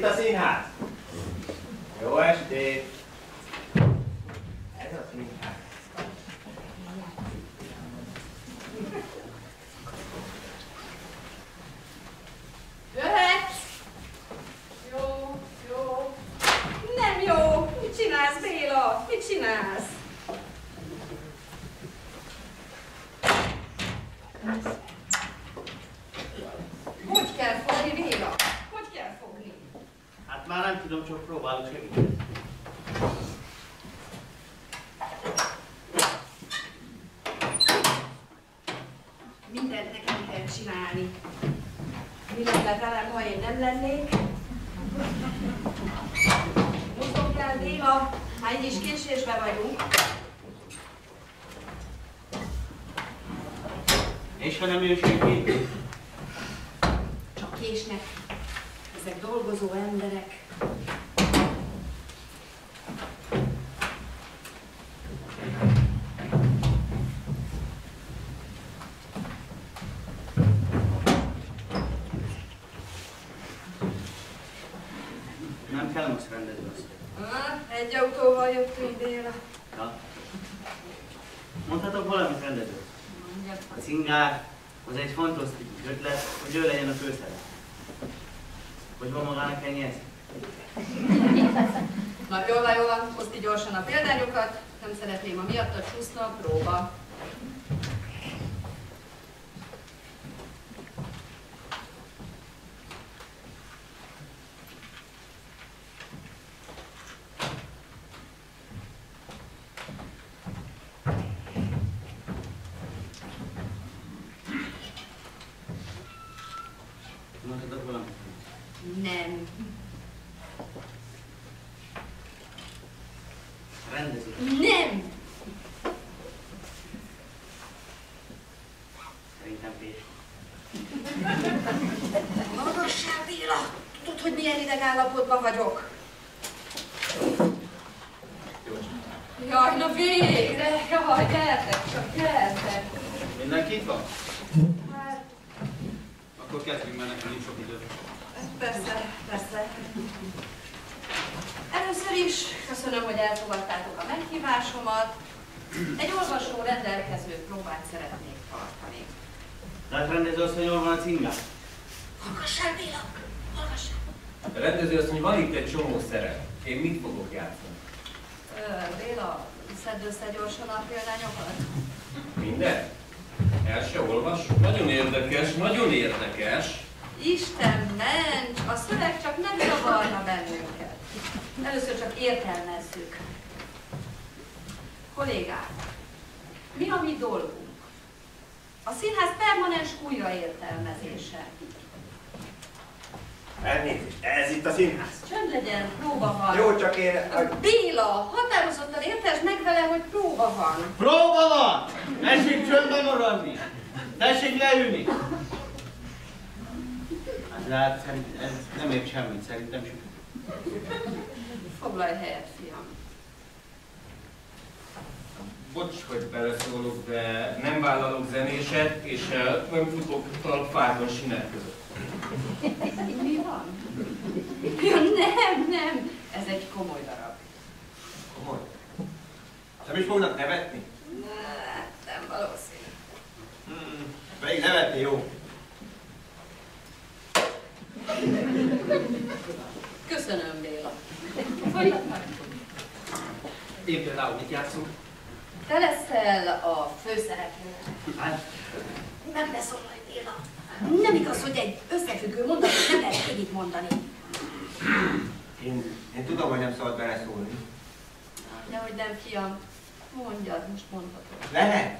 itt a színház? Jó estét! Ez a színház. Jöhetsz! Jó, jó. Nem jó! Mit csinálsz, Béla? Mit csinálsz? Hogy kell fogni, Béla? Hogy kell fogni? Hát már nem tudom, csak próbálok segíteni. Mindent nekem kell csinálni. Mi lenne velem, ha én nem lennék? Mozgok el, Béla, már így is késésben vagyunk. És ha nem jön senki? Csak késnek. Ezek dolgozó emberek. Nem kell most rendezni azt. Egy autóval jöttünk, Béla. Ja. Mondhatok valamit rendező? Mondja. A cingár az egy fantasztikus ötlet, hogy ő legyen a főszerep. Hogy van magának ennyi ezt? Na, jól van, hozd ki gyorsan a példányokat. Nem szeretném, a miattad csúszna a próba. Mondhatok valamit? Nem. Rendező. Nem! Szerintem Pés. Hallgassál, Béla! Tudod, hogy milyen ideg állapotban vagyok? Jó. Jaj, na végre! Jaj, gyertek csak, gyertek! Mindenki itt van? Hát, Akkor kezdjünk, mert nekem nincs sok idő. persze, persze. Először is köszönöm, hogy elfogadtátok a meghívásomat. Egy olvasó rendelkező próbát szeretnék tartani. Tehát rendező azt, hogy jól van a cingár? Hallgassál, Béla! Hallgassál! A rendező azt mondja, van itt egy csomó szerep. Én mit fogok játszani? Béla, szedd össze gyorsan a példányokat. Minden? El se olvassuk? Nagyon érdekes, nagyon érdekes. Isten ments, a szöveg csak nem zavarna bennünket. Először csak értelmezzük. Kollégák, mi a mi dolgunk? A színház permanens újraértelmezése. Elnézést, ez itt a színház. Csönd legyen, próba van. Jó, csak én... Béla, határozottan értesd meg vele, hogy próba van. Próba van! Tessék csöndben maradni! Tessék leülni! Hát szerintem ez nem ért semmit, szerintem sem. Foglalj helyet, fiam. Bocs, hogy beleszólok, de nem vállalok zenéset, és nem futok talpfákon sinek között. Mi van? Ja, nem, ez egy komoly darab. Komoly. Nem is fognak nevetni? Nem valószínű. Pedig nevetni jó. Köszönöm, Béla. Én például mit játszunk? Te leszel a főszereplő. Hát, Nem beszólalj, Béla. Nem igaz, hogy egy összefüggő mondatot nem lehet végig mondani. én tudom, hogy nem szabad beleszólni. Nehogy nem, fiam. Mondjad, most mondhatod. Lehet?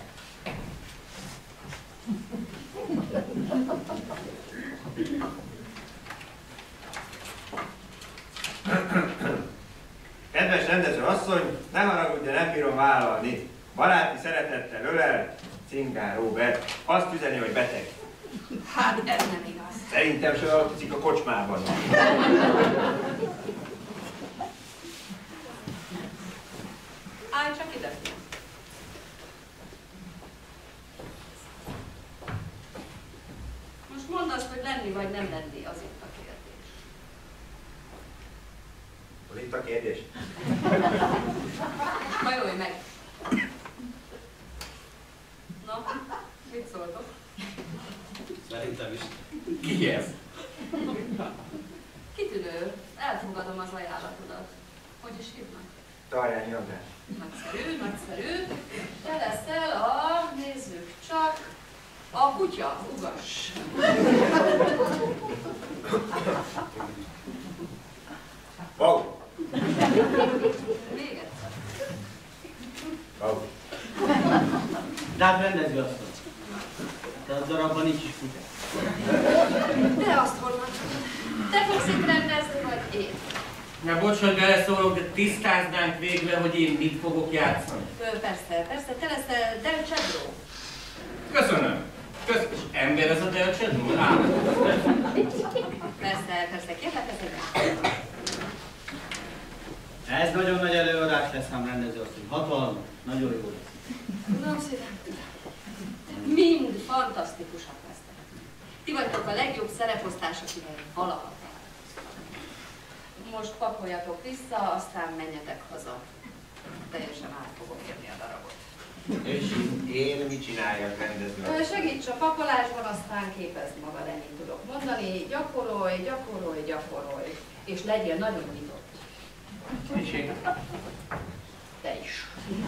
Kedves rendező asszony, ne haragudj, de nem bírom vállalni. Baráti szeretettel ölel, Cingár Róbert. Azt üzeni, hogy beteg. Hát ez nem igaz. Szerintem se aludzik a kocsmában. Állj csak ide, fiam. Most mondd azt, hogy lenni vagy nem lenni, az itt a kérdés. itt a kérdés? Hajolj meg! Na, mit szóltok? Szerintem is. Ki ez? Kitűnő, elfogadom az ajánlatodat. Hogy is hívnak? Tarjányi András. Nagyszerű, nagyszerű. Te leszel a, nézzük csak, a kutya, ugass. Wow! Még egyszer. Wow! De hát rendező asszony. De a darabban nincs is kutya. De azt honnan? Te fogsz itt rendezni, vagy én? Na bocs, hogy beleszólok, de tisztáznánk végre, hogy én mit fogok játszani. Persze, persze, te leszel Del Cedro. Köszönöm. És ember ez a Del Cedro? Persze, persze, kérlek, ez egy Ez nagyon nagy előadás lesz, ám rendező asszony. Hatalmas, nagyon jó lesz. Tudom szépen, tudom. Mind fantasztikusak lesznek. Ti vagytok a legjobb szereposztás, akivel valaha találkoztam. Most pakoljatok vissza, aztán menjetek haza. Teljesen át fogom érni a darabot. És én mit csináljak rendező? Segíts a pakolásban, aztán képezd magad, ennyit tudok mondani. Gyakorolj, gyakorolj, gyakorolj. És legyél nagyon nyitott. Tessék. Te is.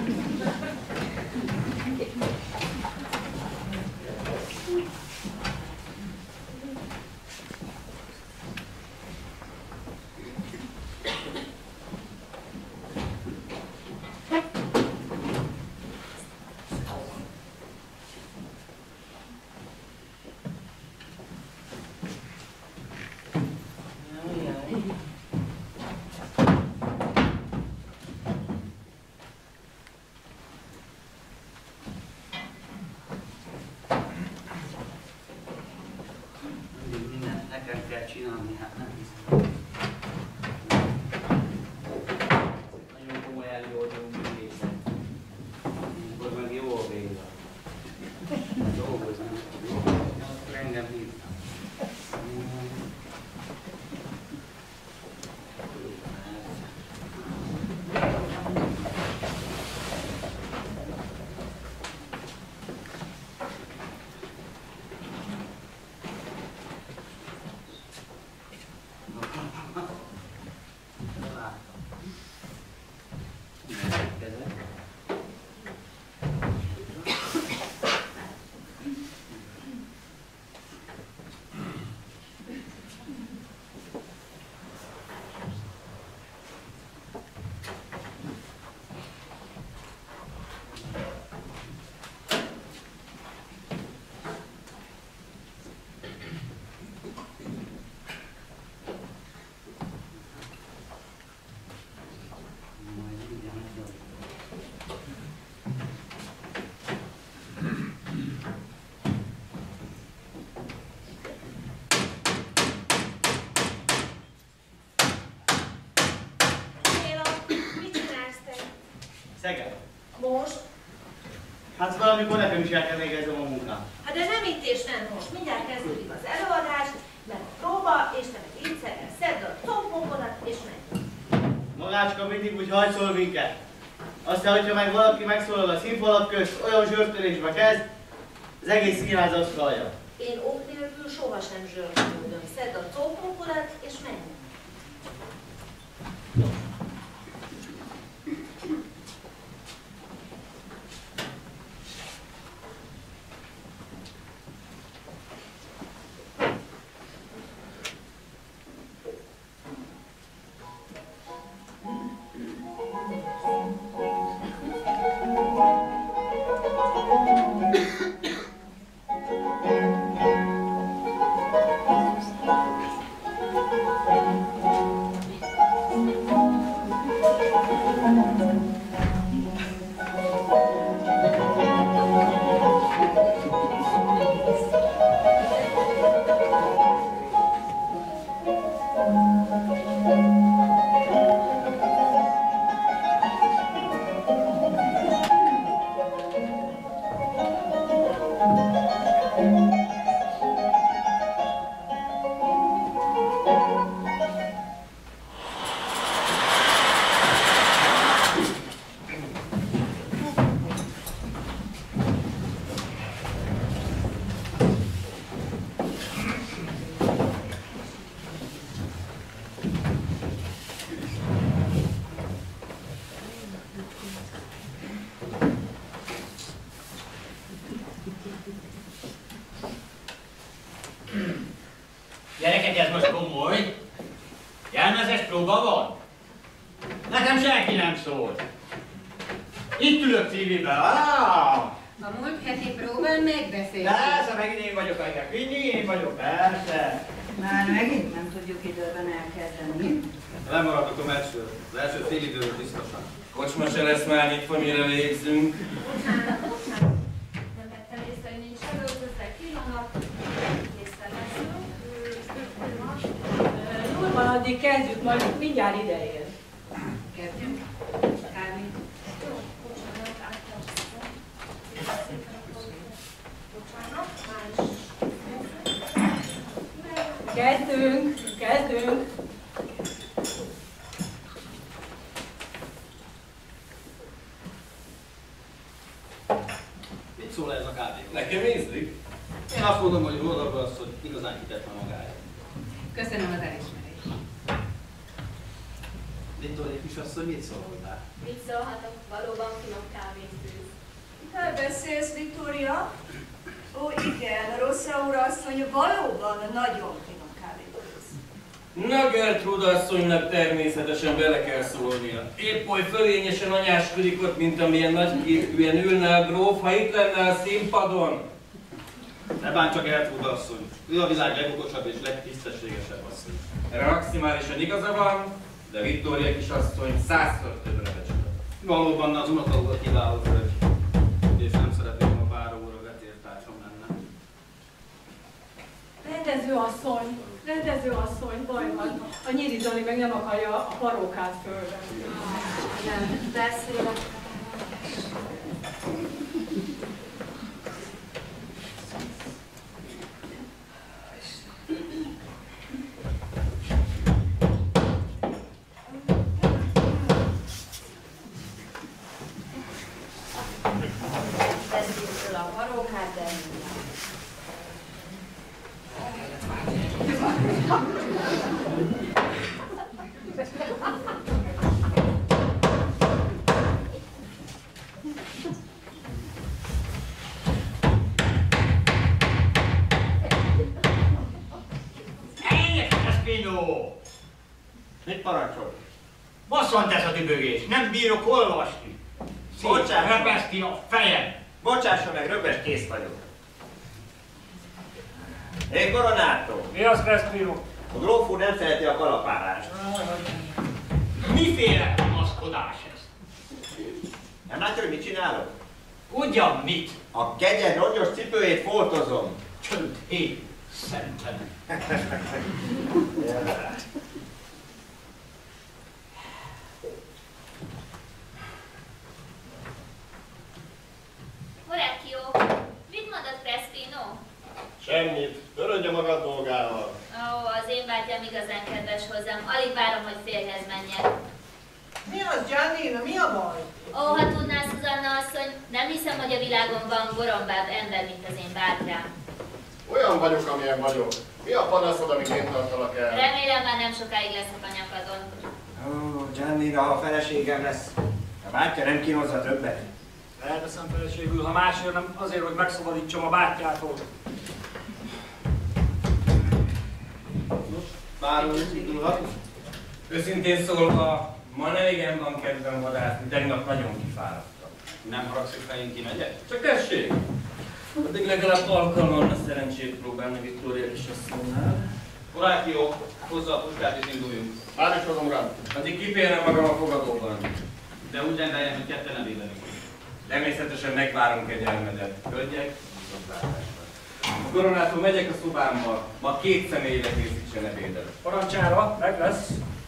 Mindent nekem kell csinálni, hát nem hiszem. Nagyon komoly előadó művészet. Akkor meg jó a vége. Dolgozni. Akkor engem hívnak. Szeged. Most? Hát valamikor nekem is el kell végeznem a munkám. Hát de nem itt és nem most. Mindjárt kezdődik az előadás, meg a próba, és te meg ígyszerűen szedd a combókodat, és menj. Magácska mindig úgy hajszol minket. Aztán, hogyha meg valaki megszólal a színfalak közt, olyan zsörtölésbe kezd, az egész színház azt hallja. Én ok nélkül sohasem zsörtölődöm. Szedd a combókodat, és menj. Jelmezes próba van? Nekem senki nem szól. Itt ülök TV-ben. A múlt heti próbán megbeszéltük. Persze, megint én vagyok a hívek. Mindig én vagyok, persze. Már megint nem tudjuk időben elkezdeni. Lemaradok a meccsről. Az első fél időről biztosan. Kocsma se lesz már nyitva, mire végzünk. Bocsánat. Nem vettem észre, hogy nincs előzőzek pillanat. Készen leszünk. Jól van, addig kezdjük, majd mindjárt ide ér. Kezdjünk. Kármi. Jó, bocsánat, áttartozom. Bocsánat, már is. Kezdünk. Mit szól ez a kávé? Nekem ízlik. Én azt mondom, hogy Róda az, hogy igazán kitett a magáért. Köszönöm az elismerést. Viktória kisasszony, mit szól hozzá? Mit szólhatok? Valóban finom kávét főz. Te beszélsz, Viktória? Ó, igen, Rossza úr asszony valóban nagyon finom kávét főz. Na, Gertrude asszonynak természetesen bele kell szólnia. Épp oly fölényesen anyáskodik ott, mint amilyen nagyképűen ülne a gróf, ha itt lenne a színpadon. Ne bánts csak Gertrude asszony. Ő a világ legokosabb és legtisztességesebb asszony. Erre maximálisan igaza van, de Viktória kisasszony 100-szor többre becsület. Valóban az unoka úr kiváló hölgy. És nem szeretném, ha báró úr a vetértársam lenne. Rendező asszony, baj van. A Nyíri Zoli meg nem akarja a parókát fölvenni. Nem beszélek. Veszünk föl a parókát, de Mit parancsol? Bosszant ez a dübögés, nem bírok olvasni. Bocsánat. Repesz ki a fejem. Bocsássa meg, rögves, kész vagyok. Hé, Koronátó! Mi az, Crespino? A gróf úr nem szereti a kalapálást. Miféle maszkodás ez? Nem látja, hogy mit csinálok? Ugyan mit? A kegyen rongyos cipőjét foltozom. Csönd, én szenten. Horáció, mit mondott Crespino? Semmit. Törődje magad dolgával. Ó, az én bátyám igazán kedves hozzám. Alig várom, hogy férjhez menjek. Mi az, Giannina? Mi a baj? Ó, ha tudná, Szuzanna asszony, nem hiszem, hogy a világon van gorombább ember, mint az én bátyám. Olyan vagyok, amilyen vagyok. Mi a panaszod, amíg én tartalak el? Remélem, már nem sokáig leszek a nyakadon. Ó, Giannina, ha feleségem lesz, a bátyja nem kínozza többet. Elveszem feleségül, ha másért nem azért, hogy megszabadítsam a bátyjától. Báró úr, indulhat? Őszintén szólva, ma nem igen van kedvem vadászni, tegnap nagyon kifáradtam. Nem haragszik, ha én kimegyek? Csak tessék! Addig legalább alkalmam a szerencsét próbálni Viktória kisasszonynál. Horáció, hozza a puskát és induljunk. Már is hozom rám. Addig kipélem magam a fogadóban. De úgy rendeljen, hogy ketten nem élenik. Természetesen megvárunk egy elmedet. Hölgyek, viszontlátásra. Koronától megyek a szobámba, ma 2 személyre készítsen ebédet. Parancsára, meg lesz.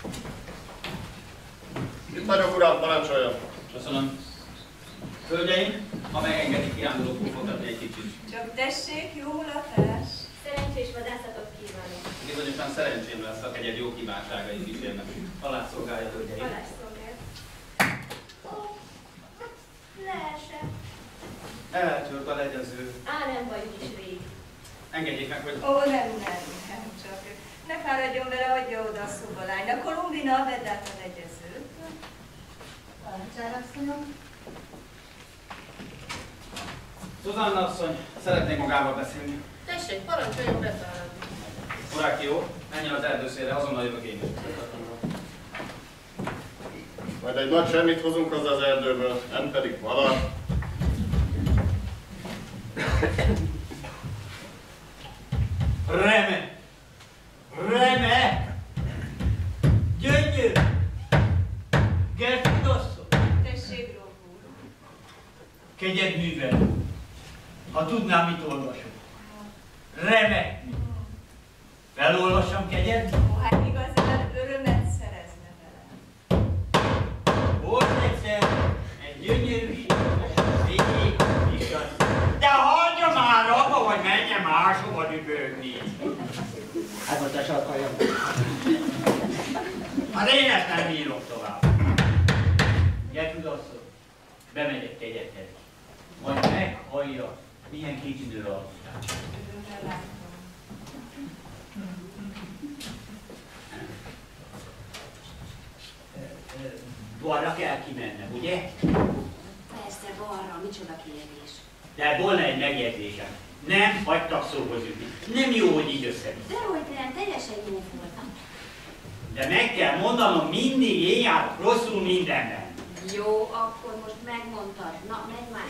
Itt vagyok, uram, parancsoljon. Köszönöm. Hölgyeim, ha megengedik, kirándulok pufogtatni egy kicsit. Csak tessék, jó mulatás. Szerencsés vadászatot kívánok. Bizonyosan szerencsém lesz, ha kegyed jó kívánságai kísérnek. Halászszolgálja, hölgyeim. Halásszolgált. Ó, leesett. Eltört a legyező. Á, nem vagyunk is rég. Engedjék meg, hogy... Ó, nem, csak. Ne fáradjon vele, adja oda a szobalánynak. Kolumbina, vedd át a legyezőt. Parancsára, asszonyom. Szuzanna asszony, szeretnék magával beszélni. Tessék, parancsoljon beszállni. Horáció, menjen az erdőszélre, azonnal jövök én is. Majd egy nagy semmit hozunk haza az erdőből, nem pedig valat. Remek! Remek! Gyönyörű! Gertrud asszony! Tessék, gróf úr. Kegyedművel! Ha tudnám, mit olvasok. Remek! Felolvassam kegyed? Ó, hát igazán örömet szerezne vele. Volt egyszer egy gyönyörű, szép kisas. De hagyja már abba, vagy menjen máshova dübögni. Hát most a sarkaljam. Hát én ezt nem bírok tovább. Gertrud asszony, bemegyek kegyedhez. Majd meghallja, milyen kitűnő alkotás. Örömmel látom. Balra kell kimennem, ugye? Persze, balra, micsoda kérdés. De volna egy megjegyzésem. Nem hagytak szóhoz jutni. Nem jó, hogy így összevisz. Dehogy nem, teljesen jó voltam. De meg kell mondanom, mindig én járok rosszul mindenben. Jó, akkor most megmondtad. Na, menj már.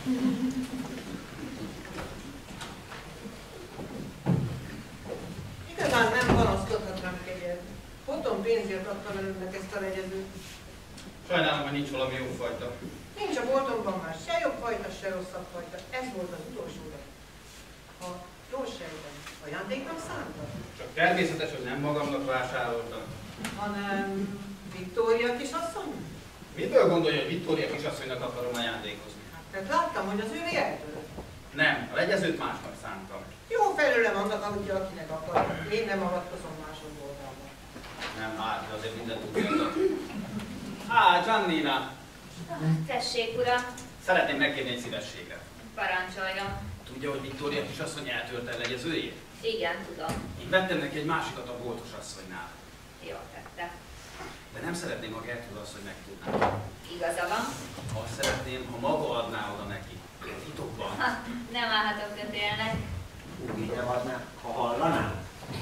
Igazán nem panaszkodhatnám kegyed. Potom pénzért adtam önöknek ezt a legyezőt. Sajnálom, hogy nincs valami jó fajta. Nincs a boltomban már se jobb fajta, se rosszabb fajta. Ez volt az utolsó leg. Ha jól sejtem, ajándéknak szántak? Csak természetes, hogy nem magamnak vásároltam. Hanem Viktória kisasszony? Mitől gondolja, hogy Viktória kisasszonynak akarom ajándékozni? Hát láttam, hogy az ővé eltörött. Nem, a legyezőt másnak szántam. Jó felőlem annak, ahogy akinek akar. Én nem avatkozom mások boltába. Nem, hát, de azért mindent tudjátok. Á, Giannina! Tessék, uram, Szeretném megkérni egy szívességet. parancsoljon. Tudja, hogy Viktória kisasszony eltörte a legyezőjét? Igen, tudom. Én vettem neki egy másikat a boltos asszonynál. Jól tette. De nem szeretném, ha Gertrud asszony megtudná. Igaza van. Azt szeretném, ha maga adná oda neki. Titokban. Ha, nem állhatok tötélnek. Úgy nem adná, ha hallanám.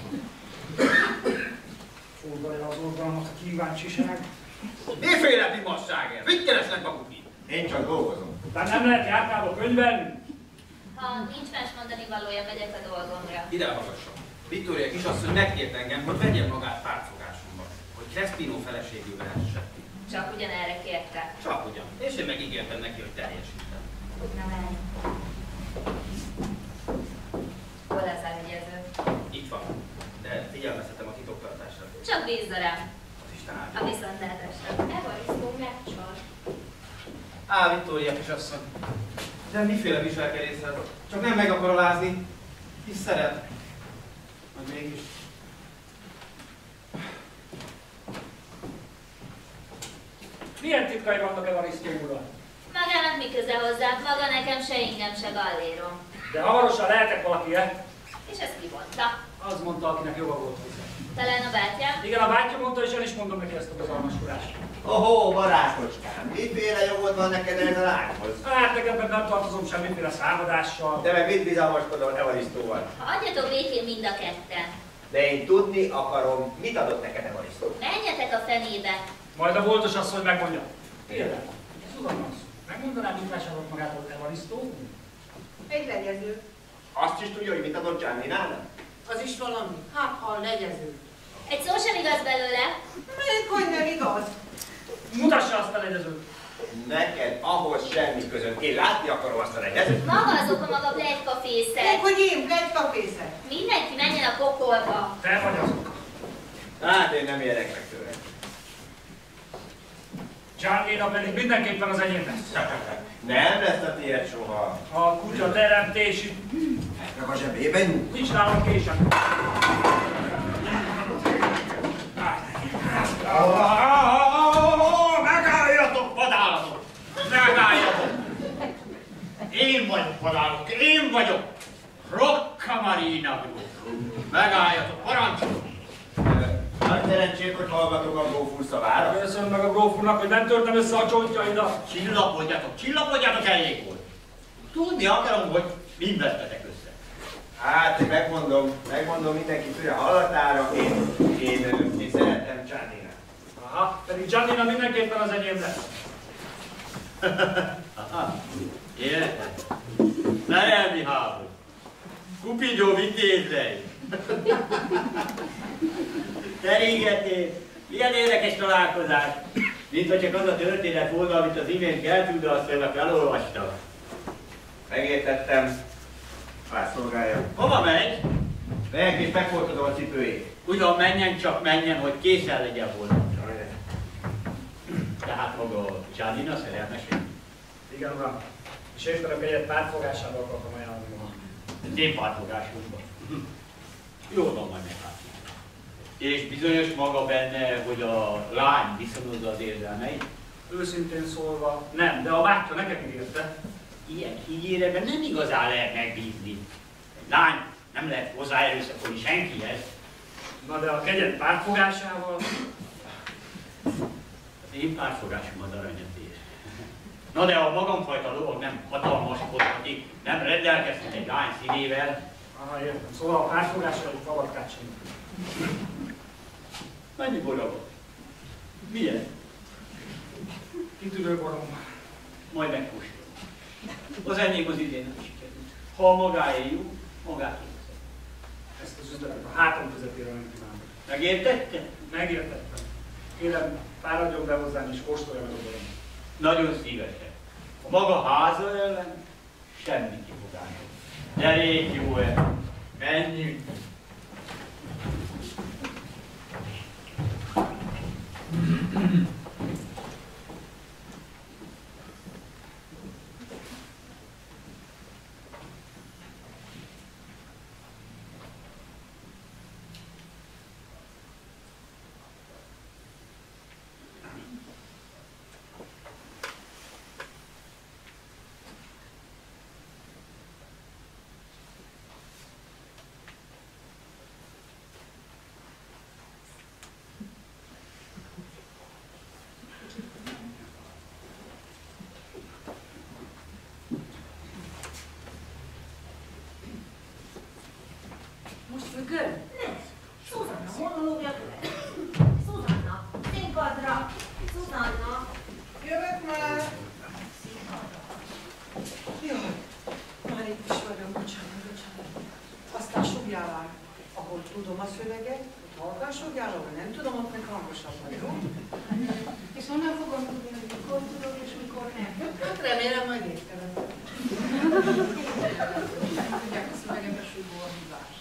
Fordulja az oldalmat a kíváncsiság. Miféle pimasság ez? Mit keresnek maguk itt? Én csak dolgozom. Tehát nem lehet járkába könyvelni? Ha nincs más mondani valója, megyek a dolgomra. Ide hallgasson. Viktória kisasszony megkért engem, hogy vegyem magát pártfogásomba, hogy Crespino feleségül lehessen. Csak ugyanerre kérte. Csak ugyan. És én meg ígértem neki, hogy teljesítem. Na menj. Hol az a legyező? Itt van. De figyelmeztetem a titoktartásra. Csak bízza rám. Az Isten áldja. A viszontlátásra. Evarisztó megcsal. Á, Viktória kisasszony. De miféle viselkedéshez? Csak nem meg akar alázni. Hisz szeret. Majd mégis. Milyen titkai vannak Evarisztó urat? Magának mi köze hozzá? Maga nekem se ingem, se gallérom. De hamarosan lehetek valaki-e? És ezt ki mondta? Az mondta, akinek joga volt hozzá. Talán a bátyám? Igen, a bátyja mondta, és el is mondom neki ezt a bizalmaskulást. Ohó, barátkocskám, miféle jogod van neked ehhez a lányhoz? Hát nekem meg nem tartozom semmiféle számadással. De meg mit bizalmaskodol Evarisztóval? Ha adjatok békén mind a ketten. De én tudni akarom, mit adott neked Evarisztó? Menjetek a fenébe. Majd a boltos asszony megmondja. Tényleg, ez udalmas. Megmondanám, mit vásárolt magától Evarisztó? Egy legyező. Azt is tudja, hogy mit adott Gianninának? Az is valami. Hát, ha a legyező. Egy szó sem igaz belőle. Még hogy nem igaz? Mutassa azt a legyezőt. Neked ahhoz semmi között. Én látni akarom azt a legyezőt. Maga az oka maga plegykafészek. Még hogy én plegykafészek. Mindenki menjen a pokolba. Te vagy azok. Hát én nem érek meg tőle. Giannina pedig mindenképpen az enyém lesz. Nem lesz a tiéd soha. A kutya teremtési. Meg a zsebében nyújt. Nincs nálam késem. Megálljatok, vadállatok! Megálljatok! Én vagyok vadállok, én vagyok! Rocca Marina gróf. Megálljatok, parancsolok! Nagy szerencsét, hogy hallgatok a gróf úr szavára. Köszönöm meg a gróf úrnak, hogy nem törtem össze a csontjaidat. Csillapodjatok, elég volt. Tudni akarom, hogy mind vettetek össze. Hát, megmondom mindenki füle hallatára, én szeretem Gianninát. Aha, pedig Pedig Giannina mindenképpen az enyém lesz. Érted? Szerelmi háború. Kupigyó vitézlej. Terégetés. Milyen érdekes találkozás. Mintha csak az a történet volna, amit az imént Gertrude asszonynak elolvastam. Megértettem. Rászolgálja. Hova megy? Megyek és megfordítom a cipőjét. Ugyan menjen, csak menjen, hogy készen legyen volna. Tehát maga Giannina szerelmes. Igen, uram. És éppen egyet pártfogásával akartam ajánlani magam. Az én pártfogásunkban. Jól van, majd meglátjuk. És bizonyos maga benne, hogy a lány viszonozza az érzelmeit? Őszintén szólva nem, de a bátyja nekem ígérte. Ilyen hígéreben nem igazán lehet megbízni. Egy lány nem lehet hozzáerőszakolni senkihez. Na de a kegyed pártfogásával... Az én pártfogásom az aranyat ér. Na de a magamfajta dolog nem hatalmaskodhatik, nem rendelkezhet egy lány szívével. Aha, értem. Szóval a pártfogással egy falatkát sem. Mennyi borabot? Milyen? Kitűnő borom. Majd megkóstolom. Az enyém az idén nem sikerült. Ha a magáé jó, magától veszem. Ezt az üzletet a hátam közepére nem kívánom. Megértette? Megértettem. Kérem, fáradjon be hozzám és kóstolja meg a borom. Nagyon szívesen. A maga háza ellen semmi kifogásom. Derék jó-e? Menjünk! Most függön? Ne! Szuzanna monológia következik. Szuzanna, színpadra! Szuzanna! Jövök már! Jaj, már itt is vagyok, bocsánat. Aztán sugjál már, ahol tudom a szöveget, ott halkan sugjál, ahol nem tudom, ott meg hangosabban, jó? És honnan fogom tudni, hogy mikor tudok és mikor nem? Hát remélem majd értelem. Tudják a szövegembe súgó a hibás.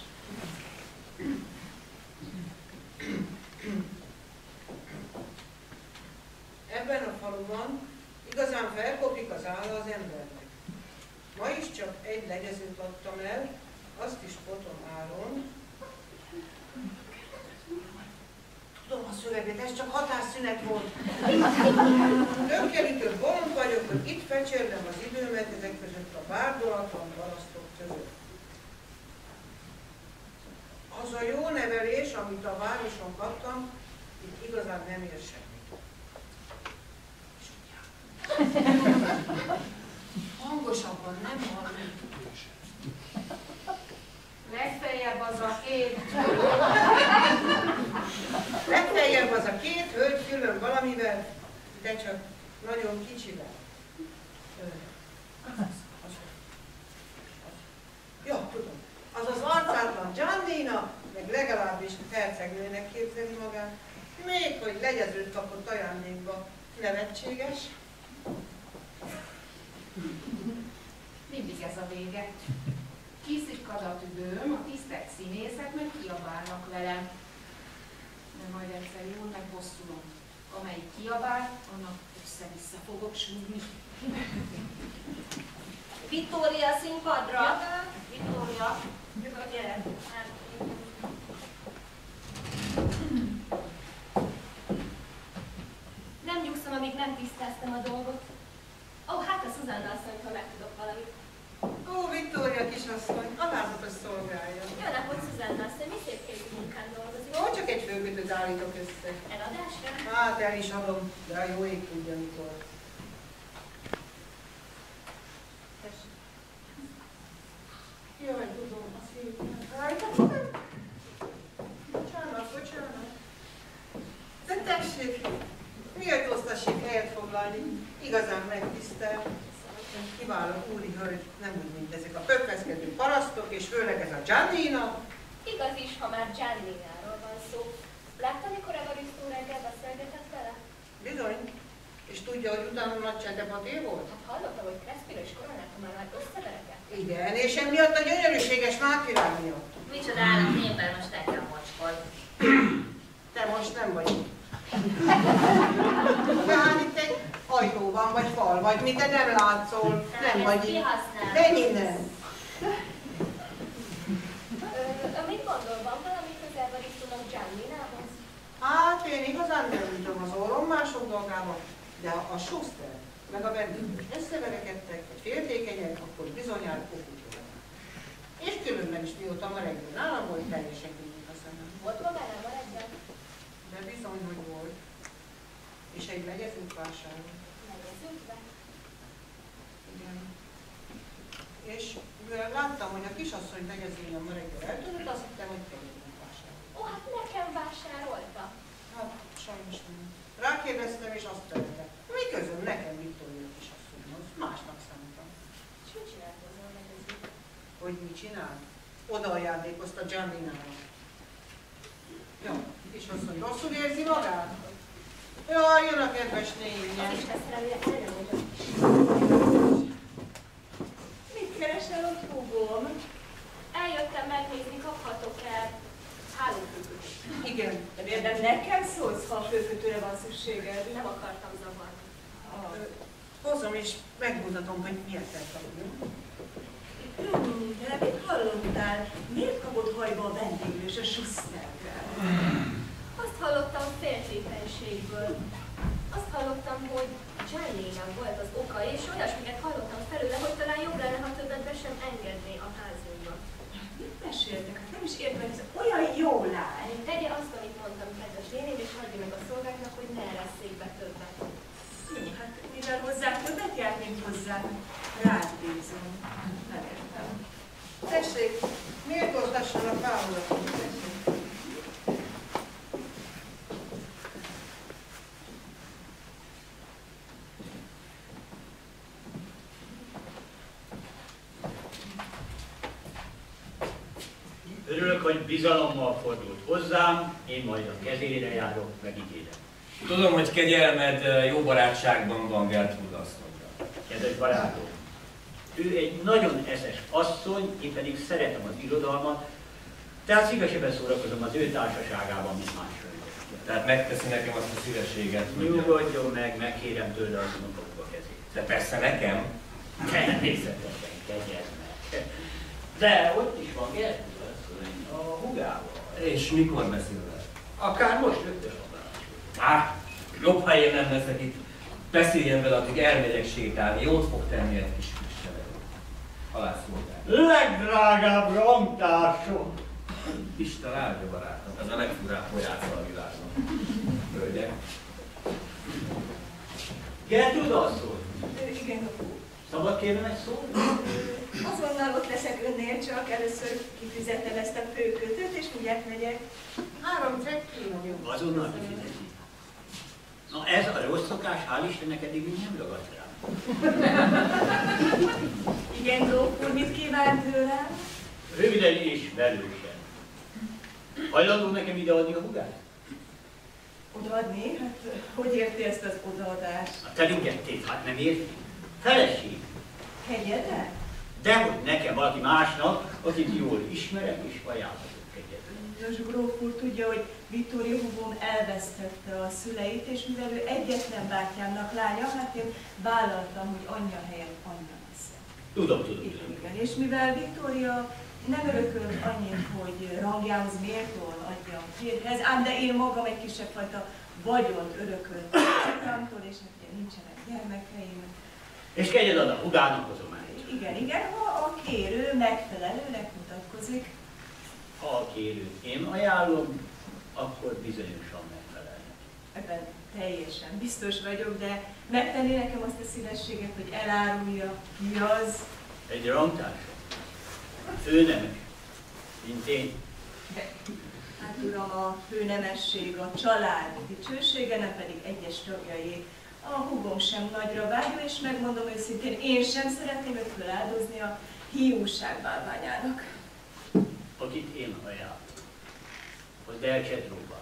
Ebben a faluban igazán felkopik az álla az embernek. Ma is csak egy legyezőt adtam el, azt is potom áron. Tudom a szöveget, ez csak határszünet volt. Tökkelítő bolond vagyok, hogy itt fecsérlem az időmet ezek között a bárdolatlan parasztok között. Az a jó nevelés, amit a városon kaptam, itt igazán nem ér semmit. Hangosabban nem hallani. Legfeljebb az a két. Legfeljebb az a két hölgy külön valamivel, de csak nagyon kicsivel. Ja, tudom. Az az arcátlan Giannina, meg legalábbis hercegnőnek képzeli magát. Még hogy legyezőt kapott ajándékba. Nevetséges. Mindig ez a vége. Kiszikkad a tüdőm, a tisztelt színészek meg kiabálnak velem. De majd egyszer jól megbosszulom. Amelyik kiabál, annak össze-vissza fogok súgni. Viktória színpadra! Viktória! Gyere! Nem nyugszom, amíg nem tisztáztam a dolgot. Ó, hát a Szuzanna asszonytól megtudok valamit. Ó, Viktória kisasszony, alázatos szolgálja. Jó napot, Szuzanna asszony, mi szép kézű munkán dolgozik. Ó, csak egy főkötőt állítok össze. Eladásra? Hát el is adom, de a jó ég tudja mikor. Jaj, tudom, a szép. Bocsánat. De tessék, Méltóztassék helyet foglalni, igazán megtisztel. Kiváló úri hölgy, nem úgy, mint ezek a pökkeszkedő parasztok, és főleg ez a Giannina. Igaz is, ha már Giannináról van szó. Látta, mikor Evaristo reggel beszélgetett vele? Bizony. És tudja, hogy utána nagy csendepaté volt? Hát hallotta, hogy Crespino és Coronato már összeverekedtek. Igen, és emiatt a gyönyörűséges nagyvilág miatt. Micsoda állat, éppen most nekem mocskod. Te most nem vagy. Tehát itt egy ajtó van, vagy fal, vagy mit te nem látszol, nem vagy itt. Menj innen! Mit gondol, van valami közel Evaristonak Gianninához? Hát én igazán nem tudom az orrommások dolgában, de a Schuster meg a vendégek összeverekedtek, vagy féltékenyek, akkor bizonyára okuk volt. És különben is mióta ma reggel nálam volt, teljesen könnyű a szemem. Volt magára ma reggel? De bizony, hogy volt. És egy megyezünk vásárolt. Megyezünkbe? Igen. És mivel láttam, hogy a kisasszony megyezőn ma reggel eltűnt, azt hittem, hogy kegyezünk vásárolt. Ó, hát nekem vásárolta. Hát, sajnos nem. Rákérdeztem, és azt tette. Mi közöm nekem Viktória kisasszonyhoz? Másnak számítom. És mit csinált hozzá a megyező? Hogy mit csinál? Oda ajándékozta Gianninára. Jó, kisasszony rosszul érzi magát? Jaj, jön a kedves nénye. Az is beszerelője előre. Mit keresel ott, húgóm? Eljöttem megnézni, kaphatok-e hálófőkötőt. Igen. De például nekem szólsz, ha a főkötőre van szükséged? Nem akartam zavarni. Hozom és megmutatom, hogy miért elkapjuk. De mit hallottál? Miért kapod hajba a vendéglős a Schusterrel? Azt hallottam féltékenységből. Azt hallottam, hogy Gianninak volt az oka, és olyasmiket hallottam felőle, hogy talán jobb lenne, ha többet be sem engedné a házunkba. Mit meséltek? Hát nem is értem, ez olyan jó lány. Tegye azt, amit mondtam, kedves néném, és hagyja meg a szolgáknak, hogy ne eresszék be többet. Hát mivel hozzák többet járt, mint hozzám, rád bízom. Nem értem. Tessék, méltóztassanak vállalatot. Örülök, hogy bizalommal fordult hozzám, én majd a kezére járok, megígérem. Tudom, hogy kegyelmed jó barátságban van Gertrude asszonnyal. Kedves barátom, ő egy nagyon eszes asszony, én pedig szeretem az irodalmat, tehát szívesebben szórakozom az ő társaságában, mint más hölgyek. Tehát megteszi nekem azt a szívességet, hogy... Nyugodjon meg, megkérem tőle az unokok a kezét. De persze nekem. Természetesen, kegyezd meg. De ott is van Gertrude asszony, a hugával. És mikor beszél vele? Akár most rögtön a Jobb, ha én nem leszek itt. Beszéljen vele, addig elmegyek sétálni. Jót fog tenni egy kis severőt. Halászszolgál. Legdrágább rangtársam! Isten áldja, barátom. Ez a legfurább pojáca a világon. Hölgyek. Gertrude asszony! Igen, apó. Szabad kérnem egy szót? Azonnal ott leszek önnél, csak először kifizettem ezt a főkötőt, és mindjárt megyek. 3 cekki vagyok. Azonnal kifizeti. Na ez a rossz szokás, hál' Istennek eddig még nem ragadt rám. Igen, gróf úr, mit kíván tőlem? Röviden és belősen. Hajlandó nekem ideadni a hugát? Odaadni? Hát hogy érti ezt az odaadást? A teringettét, hát nem érti? Feleség. Kegyedre? Dehogy nekem, valaki másnak, akit jól ismerem és ajánlok kegyedre. Nos, gróf úr tudja, hogy Vittorio húgom elvesztette a szüleit, és mivel ő egyetlen bátyámnak lánya, hát én vállaltam, hogy anyja helyett anyja leszek. Tudom. Igen, és mivel Victoria nem örökölt annyit, hogy rangjához méltóan adja a férjhez, ám de én magam egy kisebb fajta vagyont örökölt apámtól, és nekem nincsenek gyermekeim. És kegyed ad a hugának hozományt. Igen, ha a kérő megfelelőnek mutatkozik. Ha a kérőt én ajánlom, akkor bizonyosan megfelelnek. Ebben teljesen biztos vagyok, de megtenni nekem azt a szívességet, hogy elárulja, mi az. Egy rangtársam. Főnemes, mint én. Hát uram, a hőnemesség, a család dicsősége, nem pedig egyes tagjai. A húgom sem nagyra vágyó, és megmondom őszintén, én sem szeretném őt feláldozni a hiúság bálványának. Akit én ajánlom, hogy Delcset próbál.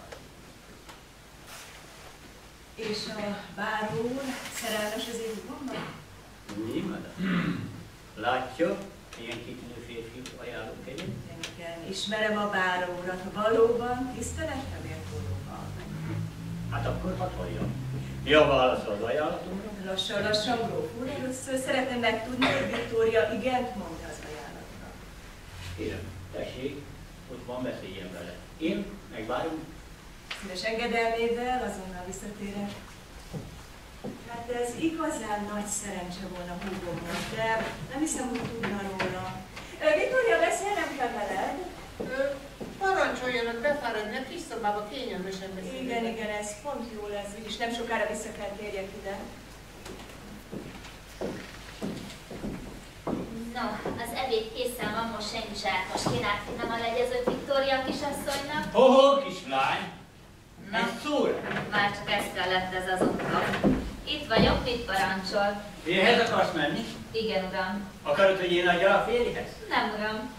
És a báró úr szerelmes az én húgomban? Mi, madam? Látja, ilyen kitűnő férfi ajánlok egyet? Igen, ismerem a báró urat, ha valóban tiszteletre méltóan. Hát akkor hadd halljam. Mi a válasz az ajánlatomra? Lassan, gróf úr, először szeretném megtudni, hogy Viktória igent mondja az ajánlatra. Kérem, tessék, ott van, beszéljen vele. Én megvárom. Szíves engedelmével azonnal visszatérek. Hát ez igazán nagy szerencse volna húgomnak, de nem hiszem, hogy tudna róla. Viktória, beszélnem kell veled? Parancsoljanak befáradni a kis szobába, kényelmesen beszélni. Igen, ez pont jó lesz, úgyis nem sokára vissza kell térjek ide. No, az ebéd készen van, most senki zsákos. Kéne átvinnem a legyezőt Viktória kisasszonynak. Ho-ho, kislány! Ez szól! Már csak ez kellett, ez az utam. Itt vagyok, mit parancsol? Férhez akarsz menni? Igen, uram. Akarod, hogy én adjam a férjhez? Nem, uram.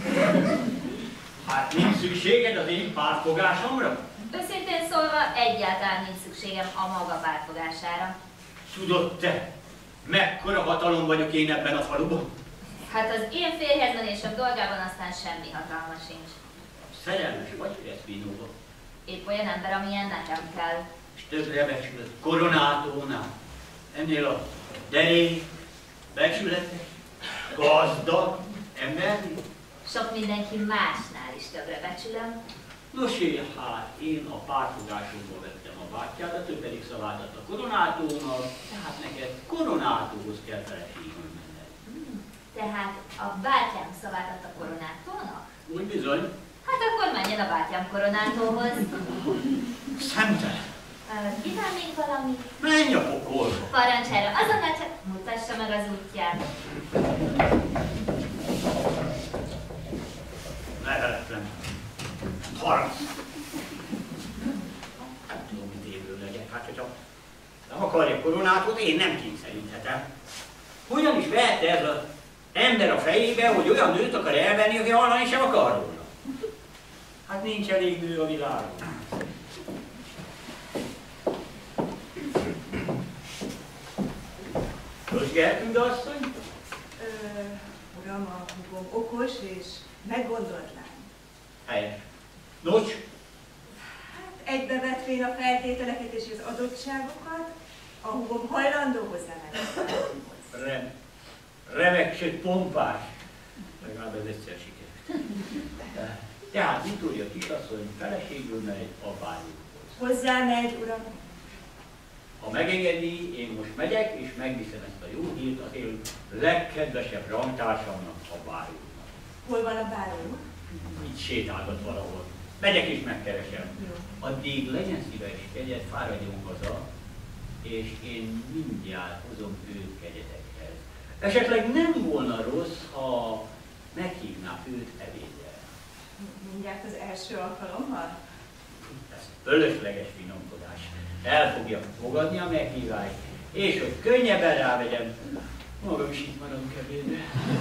Hát nincs szükséged az én pártfogásomra? Őszintén szólva, egyáltalán nincs szükségem a maga pártfogására. Tudod te, mekkora hatalom vagyok én ebben a faluban? Hát az én férjezmenésem dolgában aztán semmi hatalma sincs. Szerelmes vagy Crespinóba? Épp olyan ember, amilyen nekem kell. És többre becsület Koronátónál. Ennél a derék, becsületes, gazdag ember. Sok mindenki másnál is többre becsülöm. Nos, én a pártfogásomból vettem a bátyádat, ő pedig szavát adta Koronátónak, tehát neked Koronátóhoz kell feleségül menned. Tehát a bátyám szavát adta Koronátónak? Úgy bizony. Hát akkor menjen a bátyám Koronátóhoz. Szemtelen. Kíván még valami? Menj a pokolba! Parancsára, azonnal csak mutassa meg az útját. Lehetetlen. Harasz! Nem tudom, mit évről legyek. Hát, hogyha nem akarja Koronátót, én nem kényszeríthetem. Hogyan is vehette ez az ember a fejébe, hogy olyan nőt akar elvenni, aki hallani sem akar róla? Hát nincs elég nő a világon. Most Gertrude asszony? Uram, a húgom okos és meggondolt lány. Helyes. Nos? Hát egybevetvén a feltételeket és az adottságokat, a húgom hajlandó hozzámenni. Remek, sőt pompás. Legalább ez egyszer sikerült. Tehát Viktória kisasszony feleségül megy a báróhoz. Hozzámegy, uram. Ha megengedi, én most megyek, és megviszem ezt a jó hírt az én legkedvesebb rangtársamnak, a bárónak. Hol van a báró? Itt sétálgat valahol. Megyek és megkeresem. Jó. Addig legyen szíves, kegyet, fáradjon haza, és én mindjárt hozom őt kegyetekhez. Esetleg nem volna rossz, ha meghívnák őt ebédre. Mindjárt az első alkalommal? Ez fölösleges finomkodás. El fogja fogadni a meghívást, és hogy könnyebben rávegyem, magam is itt maradok ebédre.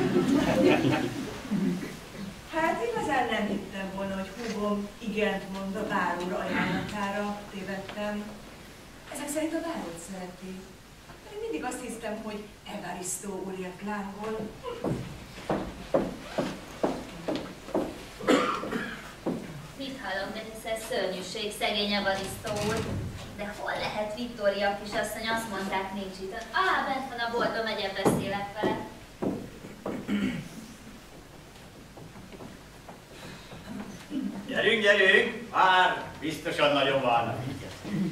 Hát igazán nem hittem volna, hogy húgom igent mond a báró ajánlatára, tévedtem. Ezek szerint a bárót szereti. Én mindig azt hisztem, hogy Evaristo úrért lángol. Mit hallok, de hiszen szörnyűség, szegény Evaristo úr. De hol lehet Viktória kisasszony? Azt mondták, nincs itt. Bent van a boltban, megyek, beszélek vele. Gyerünk, gyerünk! Már biztosan nagyon várnak minket.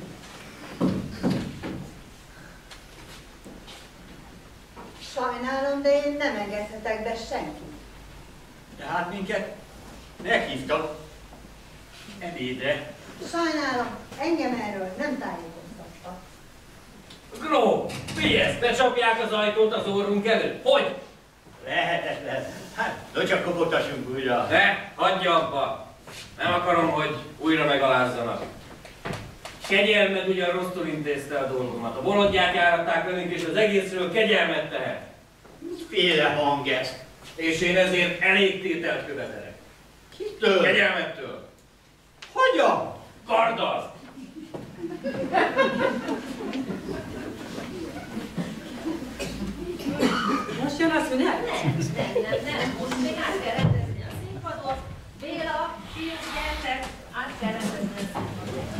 Sajnálom, de én nem engedhetek be senkit. Tehát minket meghívtak ebédre. Sajnálom, engem erről nem tájékoztattak. Gróf, mi ez? Becsapják az ajtót az orrunk előtt? Hogy? Lehetetlen. Hát, csak kopotassunk újra. Ne, hagyja abba. Nem akarom, hogy újra megalázzanak. Kegyelmed ugyan rosszul intézte a dolgomat. A bolondját járatták velünk, és az egészről kegyelmet tehet. Féle hang ez. És én ezért elégtételt követelek. Kitől? Kegyelmettől. Hogyan? Karddal! Most jön a szünet? Nem. Most még át kell rendezni a színpadot. Béla, fiúk, gyertek, át kell rendezni a színpadot.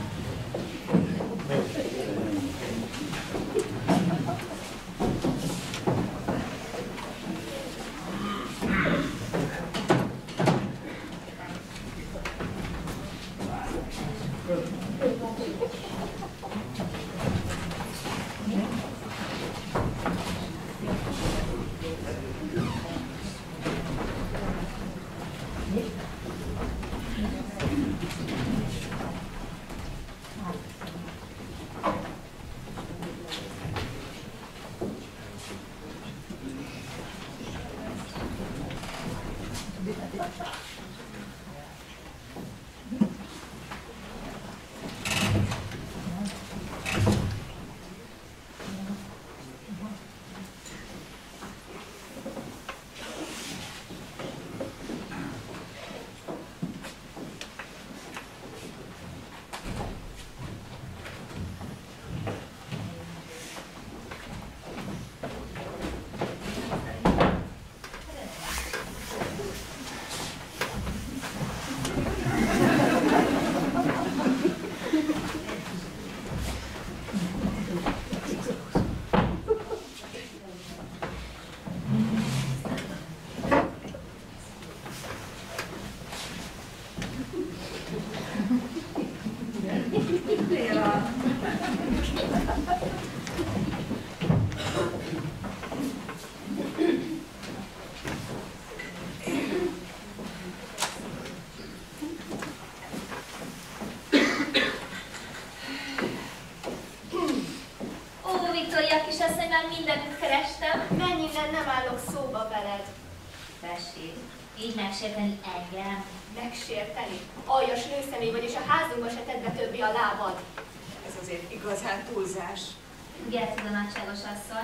Mindenütt kerestem. Menj innen, nem állok szóba veled. Tessék, így megsérteni engem. Megsérteni? Aljas nőszemély vagy, és a házunkba se tedd be többi a lábad. Ez azért igazán túlzás. Gertrude nagyságos asszony.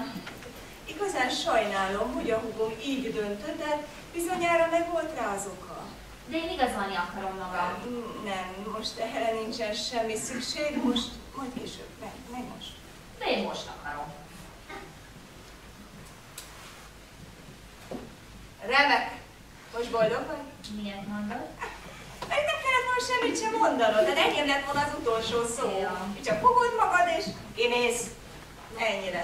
Igazán sajnálom, hogy a húgom így döntött, de bizonyára meg volt rá az oka. De én igazolni akarom magam. Nem, most erre nincsen semmi szükség, most majd később, meg most. De én most akarom. Remek! Most boldog vagy? Miért mondod? Meg nem kellett volna semmit sem mondanod, de enyém lett volna az utolsó szó. Csak fogod magad és kimész. Ennyire.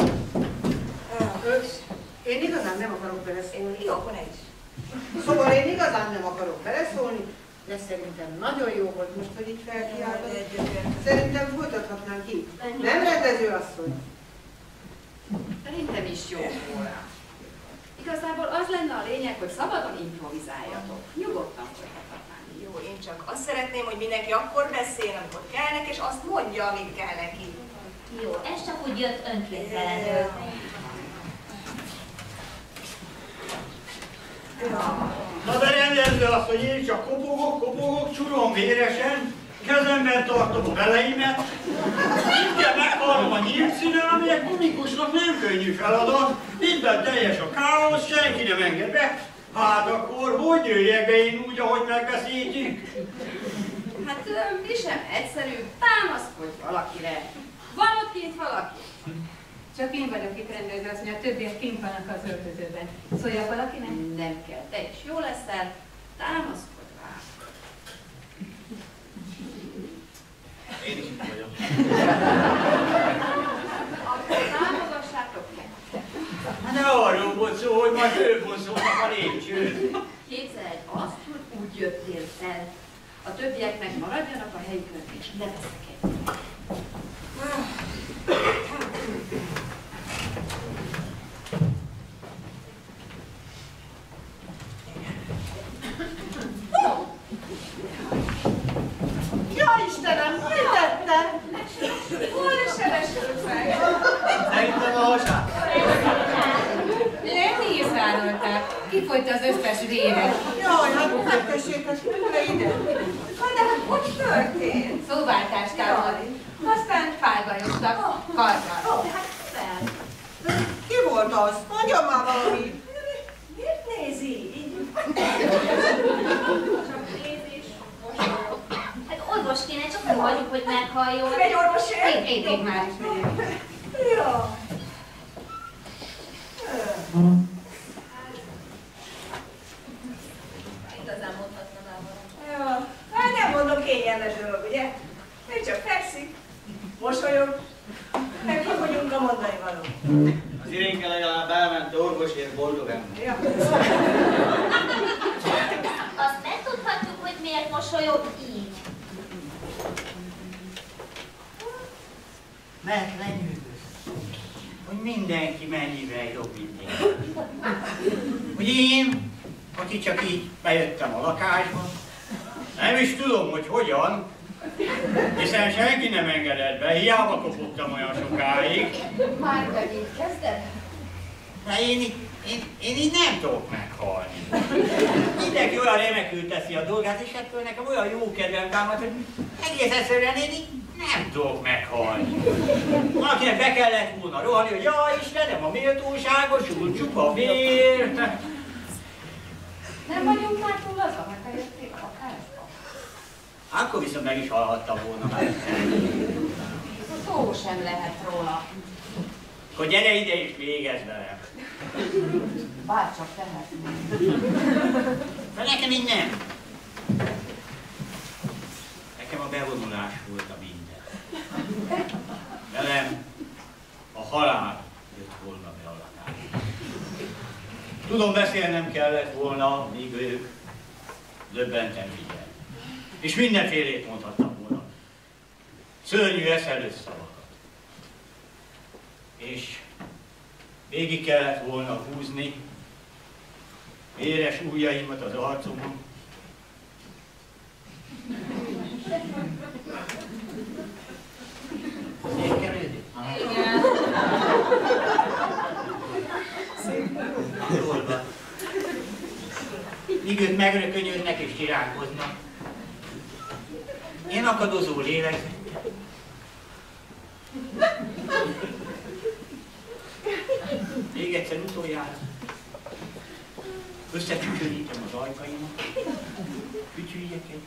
Én igazán nem akarok beleszólni. Jó, akkor ne is. Szóval én igazán nem akarok beleszólni, de szerintem nagyon jó volt most, hogy így felkiáltott. Szerintem folytathatnánk így. Nem, rendező asszony? Szerintem is jó volna. Igazából az lenne a lényeg, hogy szabadon improvizáljatok. Nyugodtan folytathatnánk. Jó, én csak azt szeretném, hogy mindenki akkor beszél, amikor kellnek, és azt mondja, amit kell neki. Jó, ez csak úgy jött önkéntelenül. Na de rendező azt, hogy én csak kopogok, csurom véresen, kezemben tartom a beleimet, mindjárt meghalom a nyílt színen, ami egy komikusnak nem könnyű feladat, minden teljes a káosz, senki nem enged be. Hát akkor hogy jöjjek be én úgy, ahogy megbeszéltük? Hát mi sem egyszerű, támaszkodj valakire. Van ott itt valaki? Csak én vagyok itt rendező, azt mondja, a többiek kint vannak az öltözőben. Szóljak valakinek? Nem kell, te is jó leszel, támaszkodj rá. Én is itt vagyok. Akkor támogassátok meg. Ne arról volt szó, hogy majd fölfonszolnak a lépcsőt. Képzelj azt, hogy úgy jöttél fel. A többieknek maradjanak a helyükön, és ne veszekedjenek. Ja Istenem, mit tettem? Hol sebesült meg? Szerintem a hasát. Lemészárolták. elfogyt az összes véres. Jaj, hát nem tessétek újra ide. De hát hogy történt? Szóváltáskával. Aztán fájbajoztak karral. Hát fel. Ki volt az? Mondjon már valamit. Miért nézi így? Csak nézés, mosolyog. Hát orvos kéne, csak nem hagyjuk, hogy meghalljon. Megy orvosért? Én már is megyek. Ja. Igazán mondhatna már valamit. Ja. Hát nem mondom kényelmes dolog, ugye? Ő csak fekszik, mosolyog, meg mi vagyunk a mondani való. Az Irénke legalább elment orvosért boldog ember. Ja. Azt megtudhatjuk, hogy miért mosolyog így. Mert lenyűgöz, hogy mindenki mennyivel jobb, mint én. Hogy én, aki csak így bejöttem a lakásba, nem is tudom, hogy hogyan, hiszen senki nem engedett be, hiába kopogtam olyan sokáig. Már pedig kezded? De én így nem tudok meghalni. Mindenki olyan remekül teszi a dolgát, és ettől nekem olyan jó kedvem támad, hogy egész egyszerűen én így nem tudok meghalni. Valakinek be kellett volna rohanni, hogy jaj Istenem, a méltóságos csupa vér. Nem vagyunk már túl azon, hogy bejöttél a lakásba? Akkor viszont meg is hallhattam volna már. Szó sem lehet róla. Akkor gyere ide és végezd velem. Bárcsak tehetnénk. De nekem így nem. Nekem a bevonulás volt a minden. Velem a halál jött volna be a lakásba. Tudom, beszélnem kellett volna, míg ők döbbenten figyelni. És mindenfélét mondhattam volna. Szörnyű eszelős szavakat. És végig kellett volna húzni véres ujjaimat az arcomon. Szétkerülni? Igen. Jól van. Míg ők megrökönyödnek és csiránkoznak. Én akadozó lélegzettel. Még egyszer utoljára. Összetücsörítem az ajkaimat. Ücsüljek egy.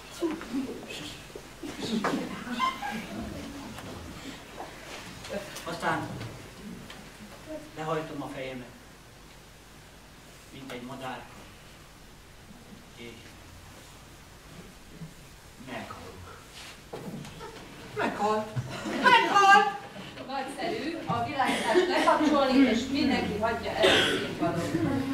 Aztán lehajtom a fejemet, mint egy madárka, és meghalok. Meghalt. Meghalt! Nagyszerű, a világítást lekapcsolni, és mindenki hagyja el a színpadot.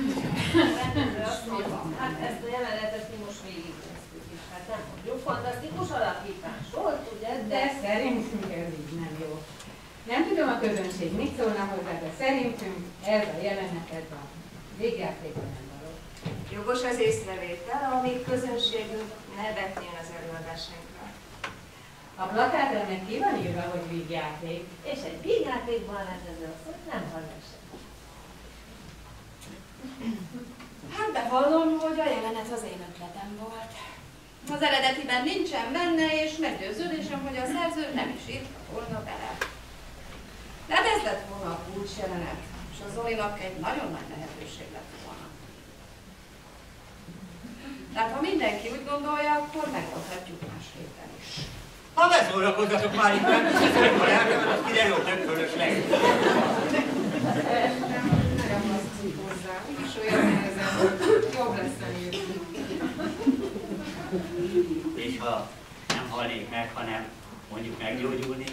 Hát ezt a jelenetet mi most végignéztük is. Hát nem mondjuk, fantasztikus alakítás volt, ugye? De szerintünk ez így nem jó. Nem tudom a közönség mit szólna hozzá, de szerintünk ez a jelenet, ez a végjátékban nem való. Jogos az észrevétel, amíg közönségünk nevetnén az előadásainkra. A plakátra meg ki van írva, hogy vígjáték. És egy vígjátékban rendező azt nem hallás. Hát bevallom, hogy a jelenet az én ötletem volt. Az eredetiben nincsen benne, és meggyőződésem, hogy a szerző nem is írta volna bele. De hát ez lett volna a kulcs jelenet, és a Zolinak egy nagyon nagy lehetőség lett volna. Tehát ha mindenki úgy gondolja, akkor megoldhatjuk más héten is. Ha ne szórakozzatok már itt, nem hiszem, hogy elkezdem, az kiderül, hogy tök fölösleg. Nem ragaszkodj hozzá, és olyan érzem, hogy jobb lesz a nézni. És ha nem halnék meg, hanem mondjuk meggyógyulni.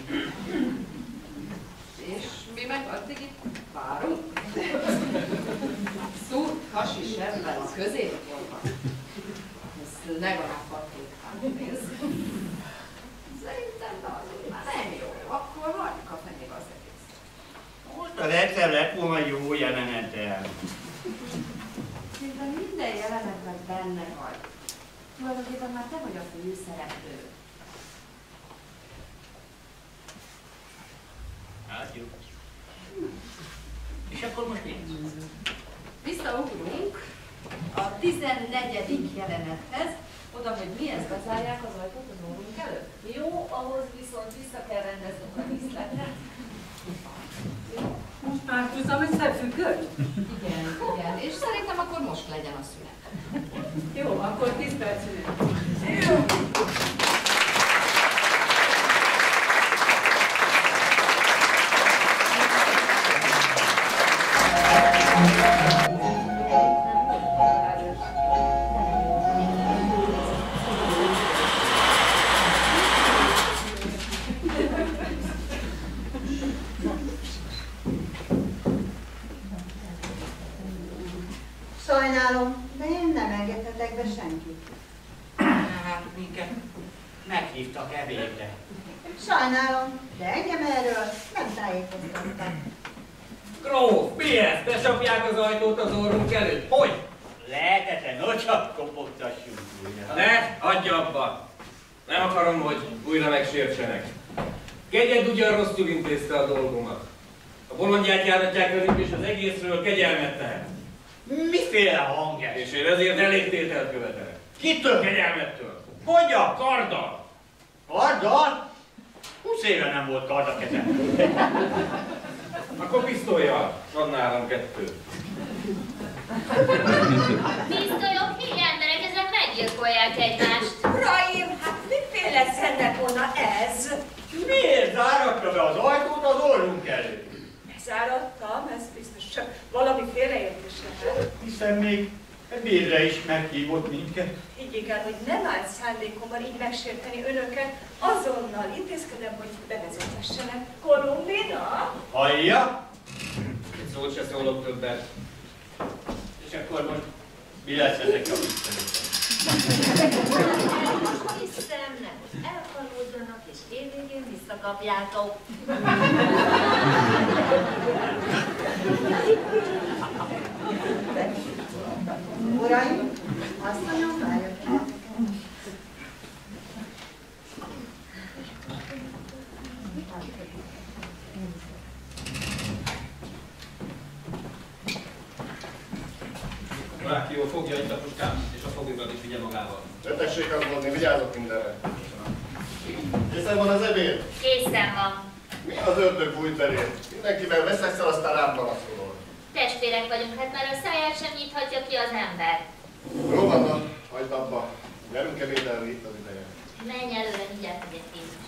És mi meg addig itt várunk? Abszurd hasi sebben a középpontban. Ez legalább 6 pénz. Szerintem az már nem jó. Akkor hagyjuk a fenébe az egész. Most az egyszer lett volna jó jelenettel. Mivel minden jelenetben benne vagy. Tulajdonképpen már te vagy a főszereplő. Hát jó. És akkor most mi? Visszaugrunk 14. jelenethez, oda, hogy mihez bezárják az ajtót az orrunk előtt. Jó, ahhoz viszont vissza kell rendeznünk a díszletet. Most már húzom összefüggött? Igen, és szerintem akkor most legyen a szünet. Jó, akkor 10 perc szünet. Jó. Sajnálom, de én nem engedhetek be senkit. Hát minket meghívtak ebédre. Sajnálom, de engem erről nem tájékoztattak. Gróf, mi ez? Becsapják az ajtót az orrunk előtt? Hogy? Lehetetlen, no csak kopogtassunk újra. Ne, adj abba! Nem akarom, hogy újra megsértsenek. Kegyed ugyan rosszul intézte a dolgomat. A bolondját járatják velük, és az egészről kegyelmet tehet. Miféle hang ez? És én ezért elég tételt követelek. Kitől? Kegyelmettől. Hogyan? Karddal! Karddal? 20 éve nem volt kard a kezem. Akkor pisztollyal. Van nálam 2. Pisztolyok, hülye emberek, ezek meggyilkolják egymást. Uraim, hát miféle szennepona ez? Miért záratta be az ajtót az orrunk előtt? Bezárattam, ez biztos csak valami félreértés lehet. Hiszen még ebédre is meghívott minket. Higgyék el, hogy nem áll szándékommal így megsérteni önöket, azonnal intézkedem, hogy bevezetessenek. Kolumbina? Hallja? Egy szót se szólok többet. És akkor most mi lesz ezek a visszajöttek? Hiszem nem, hogy elkalódjanak és évvégén visszakapjátok. Uraim, asszonyom, várjak el. Valaki jól fogja itt a puskám, és a foglyokat is vigye magával. Ne tessék aggódni, vigyázok mindenre. Készen van az ebéd? Készen van. Mi az ördög bújt belé? Mindenkivel veszekszel, aztán rám panaszolol. Testvérek vagyunk, hát már a száját sem nyithatja ki az ember. Jó van, na, hagyd abba. Gyerünk ebédelni, itt az ideje. Menj előre, mindjárt megyek én is.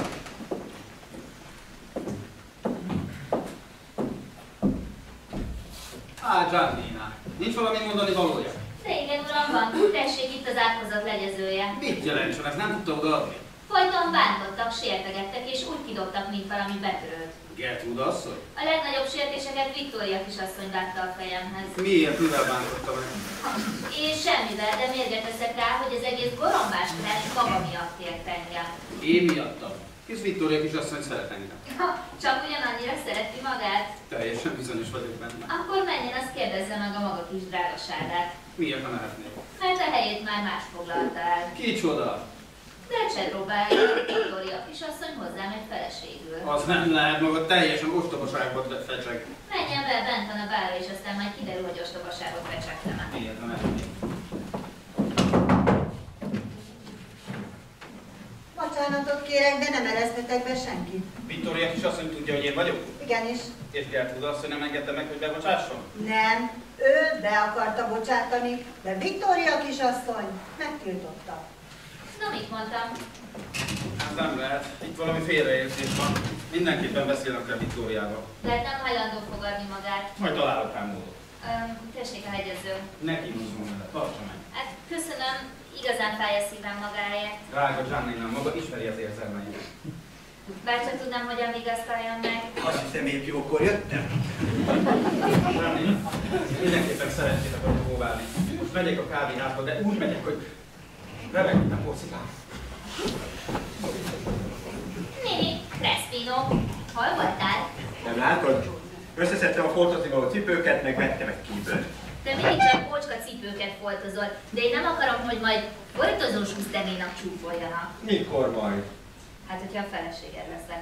Á, Giannina, nincs valami mondani valója? De igen, uram, van. Tessék, itt az átkozott legyezője. Mit jelentsen, ezt nem tudta odaadni? Folyton bántottak, sértegettek, és úgy kidobtak, mint valami betörőt. Gertrude asszony? A legnagyobb sértéseket Viktória kisasszony vágta a fejemhez. Miért? Mivel bántotta meg? És semmivel, de mérget teszek rá, hogy az egész gorombáskodás maga miatt ért engem. Én miattam. Hisz Viktória kisasszony szeret engem. Csak ugyanannyira szereti magát. Teljesen bizonyos vagyok benne. Akkor menjen, azt kérdezze meg a maga kis drágaságát. Miért, ha lehetnék? Mert a helyét már más foglalta el. Kicsoda? Recse próbálja, Viktória kisasszony hozzám egy feleségül. Az nem lehet, maga teljesen ostobaságban fecseg. Menjen be, bent van a bárra, és aztán majd kiderül, hogy ostobaságot fecsegtem. Miért, ha lehetnék? Bocsánatot kérek, de nem eresztetek be senkit. Viktória kisasszony tudja, hogy én vagyok? Igenis. És Gertrude asszony nem engedte meg, hogy bebocsásson? Nem, ő be akarta bocsátani, de Viktória kisasszony megtiltotta. No, mit mondtam? Hát nem lehet. Itt valami félreértés van. Mindenképpen beszélnek el Viktóriával. Lehet nem hajlandó fogadni magát. Majd találok rá módot. Tessék a hegyező. Neki húzom vele, tartsa meg. Hát köszönöm, igazán fáj a szívem magáért. Drága Giannina, maga ismeri az érzelmeimet. Bár csak tudnám, hogyan vigasztaljon meg. Azt hiszem, épp jókor jöttem. Giannina, mindenképpen szerencsétek vagyok próbálni. Most megyek a kávéházba, de úgy megyek, hogy remegít a porcikám. Néni, Crespino, hol voltál? Nem látod? Összeszedtem a foltozni való cipőket, meg vettem egy kívül. Te mindig csak kocska cipőket foltozol, de én nem akarom, hogy majd foltozós Huszternénak csúfoljanak. Mikor majd? Hát, hogyha a feleséged leszek.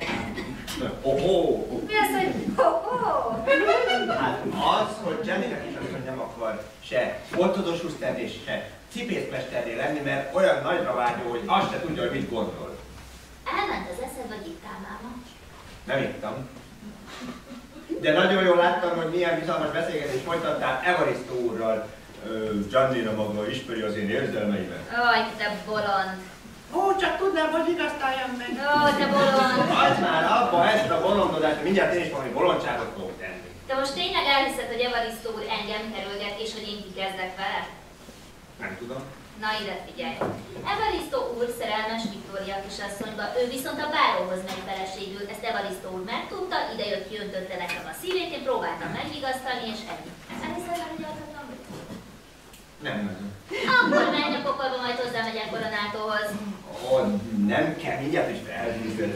Mi az, hogy Hát az, hogy Jennynek is azt, hogy nem akar se ortodosuszterné és se cipészmesterné lenni, mert olyan nagyra vágyó, hogy azt se tudja, hogy mit gondol. Elment az eszed, vagy ittál, máma? Nem ittam. De nagyon jól láttam, hogy milyen bizalmas beszélgetést folytattál Evaristo úrral. Giannina maga ismeri az én érzelmeimet. Aj, te bolond! Ó, csak tudnám, hogy vigasztaljam meg. Ó, te bolond! Hagyd már abba ezt a bolondodást, mindjárt én is valami bolondságot fogok tenni. Te most tényleg elhiszed, hogy Evaristo úr engem kerülget, és hogy én kikezdek vele? Nem tudom. Na ide figyelj! Evaristo úr szerelmes Viktória kisasszonyba, ő viszont a báróhoz megy feleségül, ezt Evaristo úr megtudta, ide jött, kiöntötte nekem a szívét, én próbáltam megvigasztalni, és ennyi. Elhiszed el, hogy adhatom? Nem nagyon. Akkor menj a pokolba, majd hozzámegyek Koronátóhoz. Ó, nem kell, mindjárt is felhívni.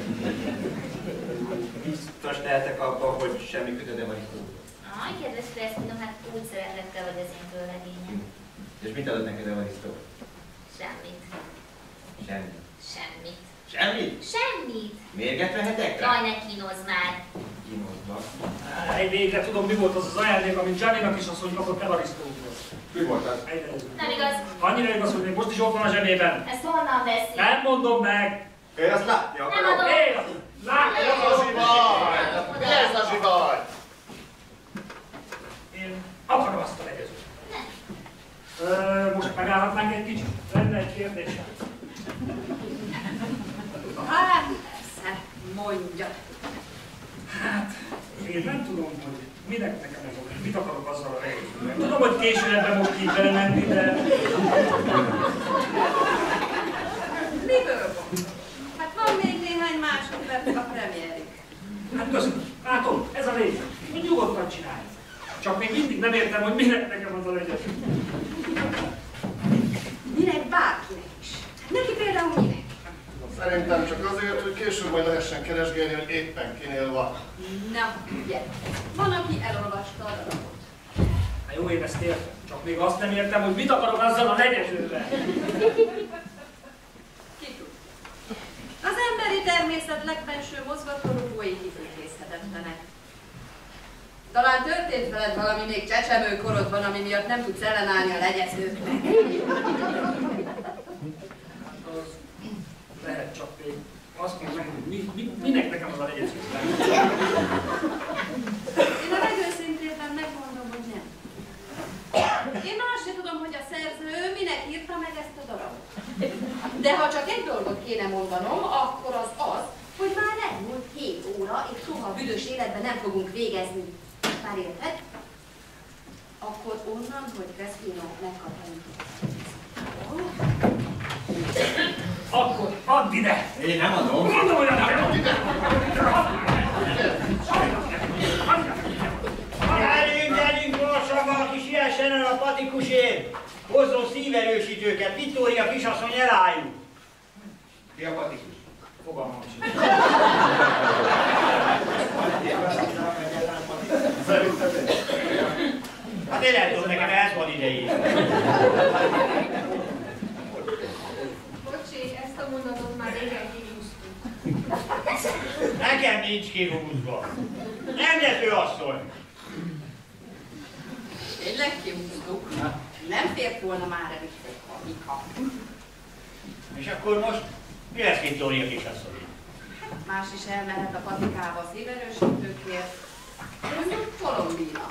Biztos tehetek abban, hogy semmi kötöde van itt. Aj, kedves Kresztinom, hát úgy szeretlek te, vagy az én vőlegényem. És mit adott neked Evaristo? Semmit. Semmit. Semmit. Semmit? Semmit. Mérget vehetek rá? Jaj, ne kínozz már. Kínozlak. Végre tudom, mi volt az az ajándék, amit Gianninak is azt, hogy kapott Evaristo úrhoz. Mi volt az? Nem igaz. Annyira igaz, hogy még most is ott van a zsebében. Ezt honnan veszi? Nem mondom meg. Én azt látni akarom. Nem adom. Én azt látni Mi ez a zsivaj? Mi ez a zsivaj? Én akarom azt a legyezőt. Most megállhatnánk egy kicsit? Lenne egy kérdésem. Hát, persze, mondja. Hát, én nem tudom, hogy minek nekem ez a, mit akarok azzal a legyezővel. Tudom, hogy késő ebben most így belemenni, de... Miből van? Hát van még néhány másodperc a premiérig. Hát köszönöm. Látom, ez a lényeg. Úgy nyugodtan csinálj. Csak még mindig nem értem, hogy minek nekem az a legyező. Minek bárkinek is. Neki például minek? Szerintem csak azért, hogy később majd lehessen keresgélni, hogy éppen kinél van. Na, ugye. Van, aki elolvasta a darabot. Hát jó, én ezt értem. Csak még azt nem értem, hogy mit akarok azzal a legyezővel. Ki tud? Az emberi természet legfelső mozgatórugói kifejezhetetlenek. Talán történt veled valami még csecsemő korodban, ami miatt nem tudsz ellenállni a legyezőknek. Az lehet, csak még azt mondom, hogy minek nekem az a legyező. Én a legőszintébben megmondom, hogy nem. Én azt sem tudom, hogy a szerző minek írta meg ezt a darabot. De ha csak egy dolgot kéne mondanom, akkor az, hogy már elmúlt 7 óra, és soha büdös életben nem fogunk végezni. Már érted? Akkor onnan, hogy Crespino megkapja. Akkor add ide! Én nem adom. Mondom, hogy add ide! Gyerünk gyorsabban, kis ilyessen el a patikusért! Hozzon szíverősítőket, Viktória kisasszony elálljuk! Ki a patikus? Fogalmam sincs. Hát én nem tudom, nekem ez van idején. Bocsi, ezt a mondatot már régen kihúztuk. Nekem nincs kihúzva. Rengető asszony! Tényleg kihúztuk. Nem fért volna már el itt a Mika. És akkor most mi lesz Viktória kisasszony? Más is elmehet a patikába szíverősítőkért. Mondjuk Colombina.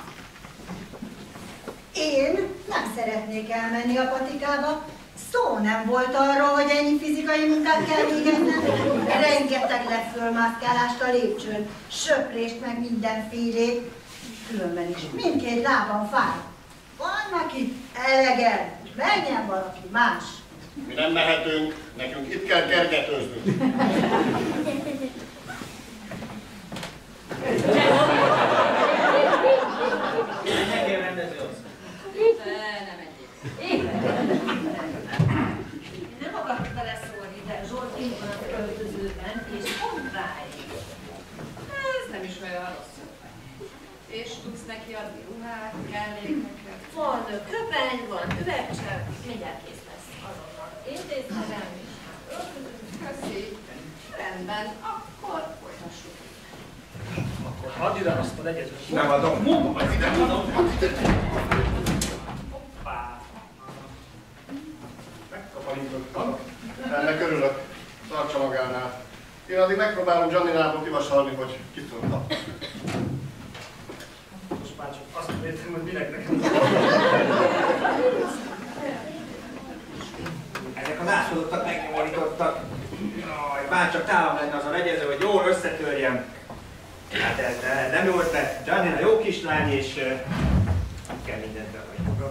Én nem szeretnék elmenni a patikába. Szó nem volt arról, hogy ennyi fizikai munkát kell végeznem. Rengeteg lefölmászkálást a lépcsőn, söprést meg mindenfélét. Különben is mindkét lábam fáj. Vannak itt elegem, menjen valaki más. Mi nem mehetünk, nekünk itt kell kergetőznünk. Nekem rendező az. Nem egyéb. Nem akarok beleszólni, de Zsolti van az öltözőben, és pont ráig. Ez nem is olyan rossz. És tudsz neki adni ruhát, kellékeket? Van köpeny, van üvegcsepp, mindjárt kész lesz azonnal. Intézmegem is. Köszi. Rendben, akkor folytassuk. Akkor add ide azt a legyezőt. Nem adom. Majd ide adom. Hoppá. Megkaparítottam. Ennek örülök. Tartsa magánál. Én addig megpróbálom Gianninából kivasalni, hogy kitudta. Most már csak azt értem, hogy minek nekem. Ezek a nászolottak megnyomorítottak. Jaj, bár csak tálam lenne az a legyező, hogy jól összetörjem. Hát ez nem jó ötlet. Giannina jó kislány, és kell mindent behagyni maga.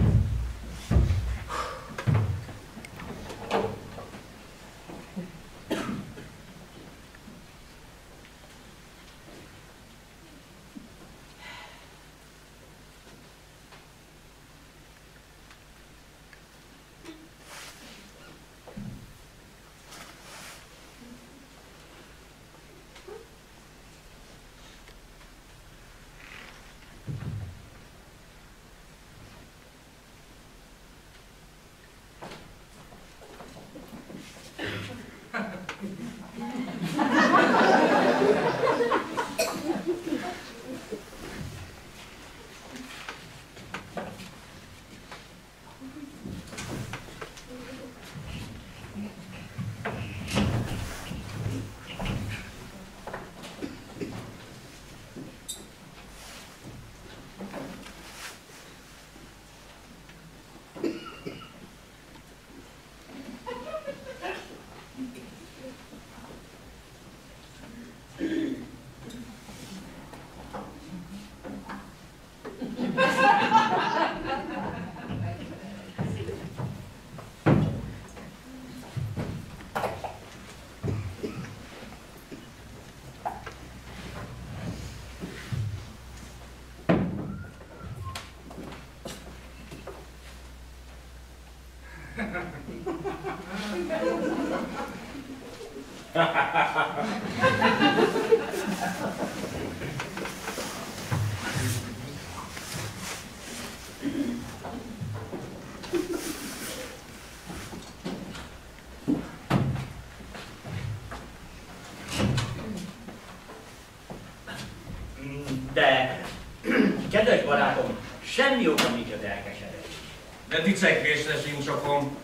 De, kedves barátom, semmi oka nincs az elkeseredés. De dicsekvésre sincs okom.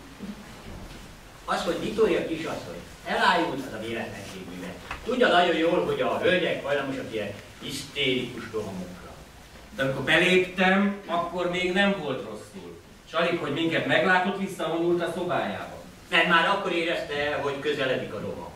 Az, hogy Viktória kisasszony elájult, az a véletlenség műve. Tudja nagyon jól, hogy a hölgyek hajlamosak ilyen hisztérikus rohamokra. De amikor beléptem, akkor még nem volt rosszul. S alig, hogy minket meglátott, visszavonult a szobájába. Mert már akkor érezte, hogy közeledik a roham.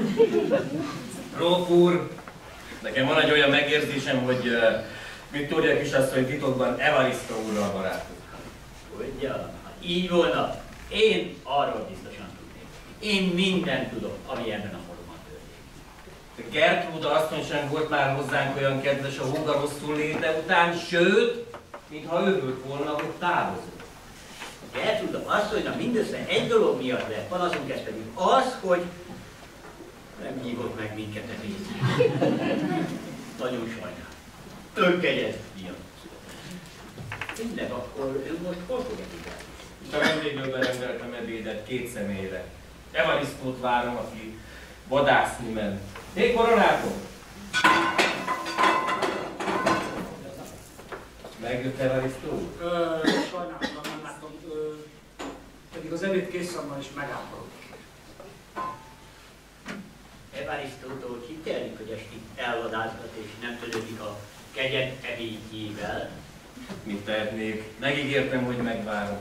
Gróf úr, nekem van egy olyan megérzésem, hogy Viktória kisasszony titokban Evaristo úrral barátok. Ugye, ha így volna, én arról biztosan tudnék. Én mindent tudok, ami ebben a moromban történik. Gertruda asszony sem volt már hozzánk olyan kedves a húga rosszul léte után, sőt, mintha örült volna, hogy távozott. Gertruda asszonynak mindössze egy dolog miatt lett panaszunk, ez pedig az, hogy nem hívott meg minket ebédre. Nagyon sajnálom. Örkegyez miatt. Tényleg, akkor ő most hol fog ebédelni? Itt a vendéglőben rendeltem ebédet 2 személyre. Evaristót várom, aki vadászni ment. Hé, koronátor! Megjött Evaristo úr? Sajnálom, nem láttam. Pedig az ebéd kész van, és megállapodott. Evaristótól kitelik, hogy esti elvadázgat és nem törődik a kegyed ebédjével. Mit tehetnék? Megígértem, hogy megvárom.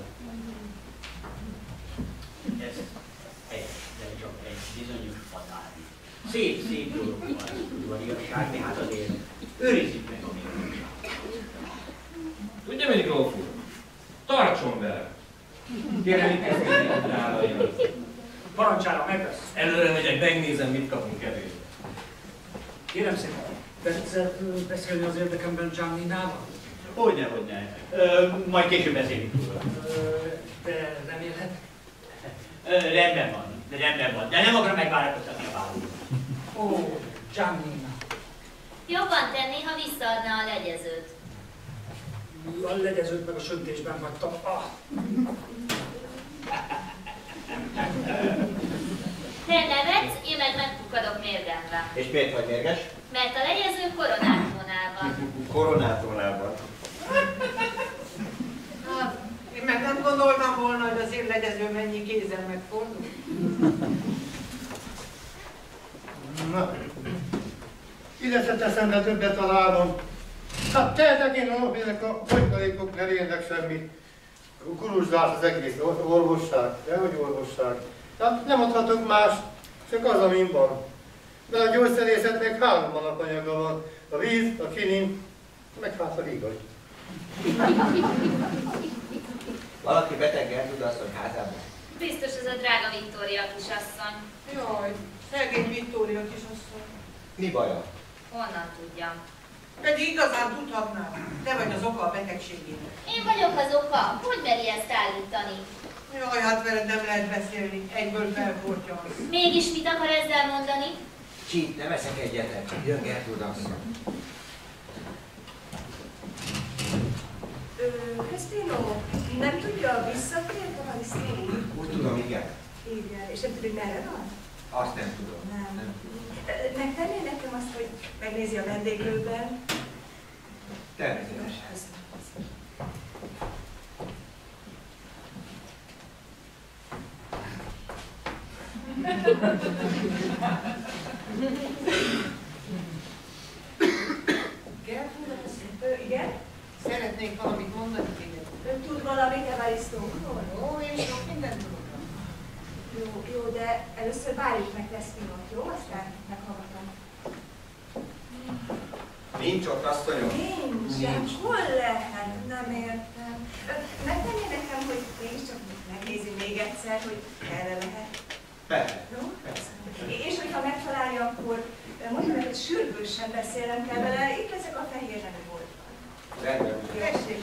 Ez de csak egy bizonyos határi. Szép dolog van az udvariasság, de hát azért őrizzük meg a méltóságot. Tudja mit, gróf úr? Tartson vele! Kérem, itt kezdődik a dálaimat. Parancsára megvesz. Előre megyek, megnézem, mit kapunk ebédre. Kérem szépen, tetszett beszélni az érdekemben Gianninával? Hogyne. Majd később beszélünk róla. De remélhet? Rendben van. De nem akarom megvárakoztatni a vállót. Ó, Giannina. Jobban tenné, ha visszaadná a legyezőt. A legyezőt meg a söntésben hagytam. Te nevetsz, én meg megpukkadok mérgemre. És miért vagy mérges? Mert a legyező koronátónál van. Koronátónál van. Hát, én meg nem gondoltam volna, hogy az én legyező mennyi kézen megfordul. Na, ide se teszem be többet a lábam. Hát tehetek én a napének a folytalékok nem érnek semmit. Kuruzsdás az egész orvosság, dehogy orvosság. Tehát nem adhatok más, csak az, amin van. De a gyógyszerészetnek 3 alapanyaga van. A víz, a kinin, meg hát a hígagy. Valaki beteg Gertrud asszony házában? Biztos ez a drága Viktória kisasszony. Jaj, szegény Viktória kisasszony. Mi baja? Honnan tudjam? Pedig igazán tudhatnám. Te vagy az oka a betegségének. Én vagyok az oka. Hogy meri ezt állítani? Jaj, hát veled nem lehet beszélni. Egyből felportja az. Mégis mit akar ezzel mondani? Csít, nem eszek egyetlen, csak jön Gertrud asszony. Krisztino, nem tudja, visszatért a Krisztino? Úgy tudom, igen. Igen, és nem tudja, hogy merre van? Azt nem tudom. Nem. Megtenné nekem azt, hogy megnézi a vendéglőben? Természetesen. Igen? Szeretnék valamit mondani téged. Ön tud valamit Evarisztóról? Ó, én sok mindent tudok. Jó, de először várjuk meg Krisztinót, jó? Aztán meghallgatom. Nincs ott, asszonyom? Nincs. Hol lehet? Nem értem. Megtenné nekem, hogy mégiscsak megnézi még egyszer, hogy erre lehet? Persze. Jó? És hogyha megtalálja, akkor mondja meg, hogy sürgősen beszélnem kell vele, itt leszek a fehér nemű boltban. Rendben. Tessék.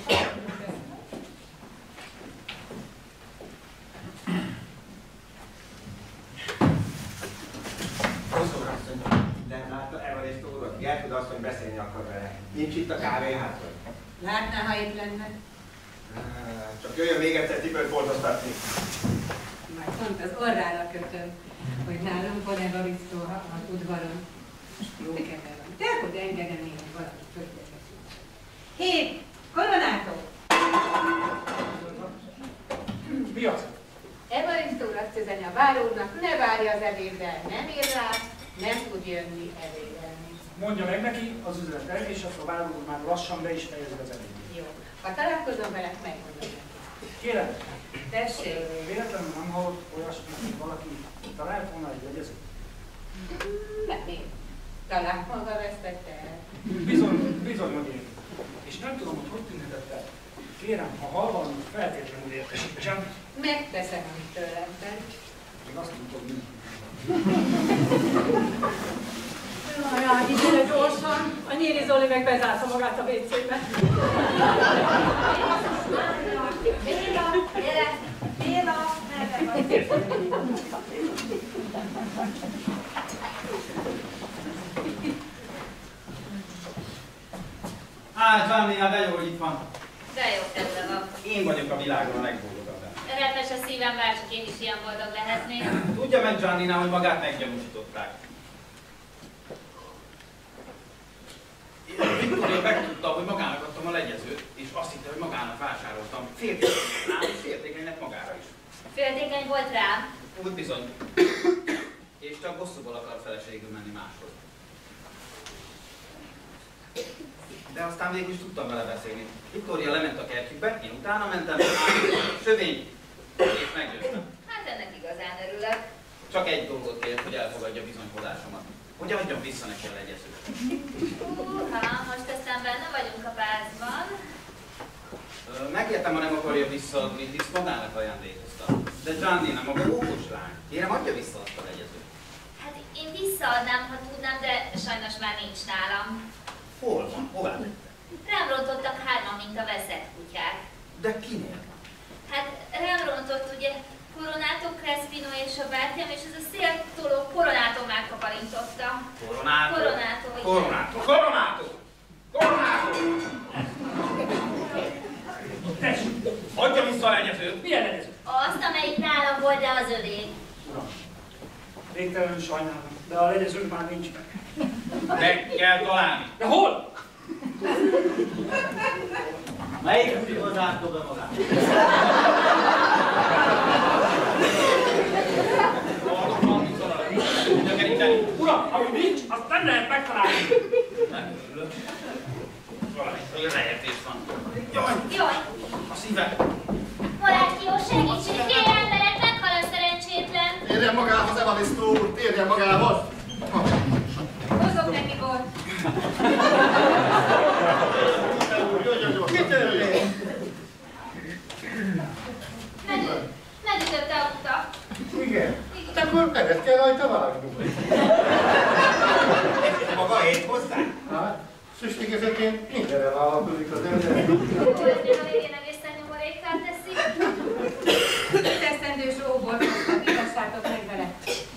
Nem látta Evaristo urat? Gertrud asszony beszélni akar vele. Nincs itt a kávéházban? Látná, ha itt lenne? Csak jöjjön még egyszer cipőt foltoztatni. Már pont az orrára kötöm, hogy nálunk van Evaristo az udvaron. Jó kedve van. De akkor engedem én, hogy valami földekeszünk. Hé, koronátok! Mi az? Evaristo azt üzeni a várúrnak, ne várja az ebéddel, nem ér rá, nem tud jönni ebédelni. Mondja meg neki az üzenetet, és akkor Vár úr már lassan be is fejezi az ebédet. Jó. Ha találkozom vele, megmondom neki. Kérem, Tessék. véletlenül nem hallott olyasmit, hogy valaki talált volna egy jegyezőt? Nem én. Talán maga vesztette el. Bizony, hogy én. És nem tudom, hogy tűnhetett el. Kérem, ha hall valamit, feltétlenül értesítsem. Megteszem, amit tőlem tett. Még azt nem tudom, mi. Jaj, ide gyorsan. A Nyíri Zoli meg bezárta magát a WC-be. Béla, gyere! Béla, merre vagy? Á, Gianni, hát de jó, hogy itt van. De jó kedve van. Én vagyok a világon a legboldogabb. Repes a szívem, bárcsak én is ilyen boldog lehetnék. Tudja meg Gianni, hogy magát meggyanúsították. Viktória megtudta, hogy magának adtam a legyezőt, és azt hitte, hogy magának vásároltam. Féltékenynek magára is. Féltékeny volt rám. Úgy bizony. És csak bosszúból akar feleségül menni máshoz. De aztán végül is tudtam vele beszélni. Viktória lement a kertjükbe, én utána mentem, sövény, és meggyőztem. Hát ennek igazán örülök. Csak egy dolgot kért, hogy elfogadja bizonykodásomat. Hogy adjam vissza neki a legyezőt. Most aztán benne vagyunk a pártban. Megértem, ha nem akarja visszaadni, hisz magának ajándékoztam. De Gianni nem maga óvos lány. Kérem, adja vissza azt a legyezőt. Hát én visszaadnám, ha tudnám, de sajnos már nincs nálam. Hol van? Hová tette? Rám rontottak 3-an, mint a veszett kutyák. De kinél van? Hát rám rontott ugye Koronáto, Crespino és a bátyám, és ez a széltoló Koronáto megkaparintotta. Koronáto? Koronáto, igen. Koronáto! Koronáto! Koronáto! Tessék! Adja vissza a legyezőt! Milyen legyezőt? Azt, amelyik nálam volt, de az övé. Uram, Végtelenül sajnálom, de a legyezők már nincs meg. Meg kell találni. De hol? Melyik úgy hozzától be magát? Uram, ami nincs, azt nem lehet megtalálni. Nem örülök. Valami lejjetés van. Jaj! A szívem. Morákió, segítség! Kérj emberek, meghal a szerencsétlen! Térjen magához, Evaristo úr, térjen magához! Hozzok neki bort. Mi történt? Megütötte a utat. Igen. Hát akkor nevet kell rajta vágnunk. Maga ért hozzá? Hát, szükségezetén mindenre vállalkozik az ember. Hogy a végén egészen nyomorékká teszi. Tesztendős óbort hoztak, igassátok meg vele.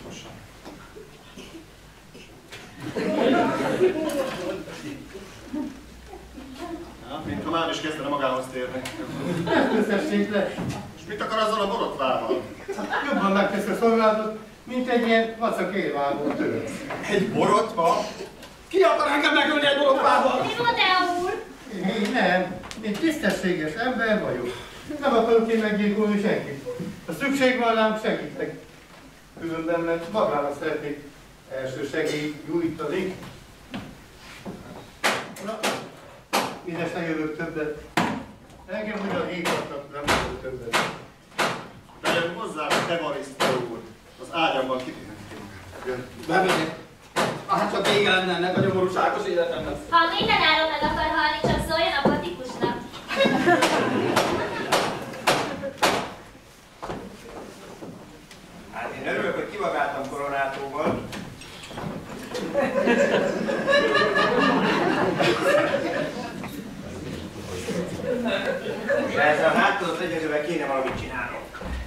Na, mintha már is kezdene magához térni. Összesség le. És mit akar azzal a borotvával? Jobban megtesz a szolgálatot, mint egy ilyen vacak élvágó tőle. Egy borotva? Ki akar engem megölni egy borotvával? Mi Rodeo úr? Én nem. Én tisztességes ember vagyok. Nem akarok én meggyilkolni senkit. Ha szükség van rám, segítek. Különben mert magára szeretnék első segélyt nyújtani. Na, mindes ne jövök többet. Engem ugyan hívhatnak, nem jövök többet. De jön hozzá, Evaristo úr. Az ágyamban kipihentél magát. Bemegyek. Hát csak vége lenne ennek a nyomorúságos életemnek. Ha minden áron meg akar halni, csak szóljon a patikusnak. Hát én örülök, hogy kivagáltam koronátóból. De ezzel a hátadott legyezővel kéne valamit csinálnom.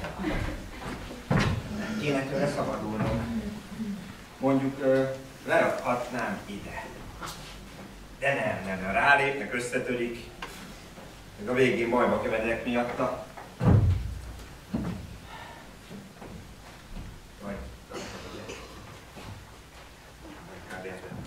Kéne tőle szabadulnom. Mondjuk lerakhatnám ide. De nem, rálépnek, összetörik. Meg a végén bajba keveredek miatta. Vagy kb. ebben.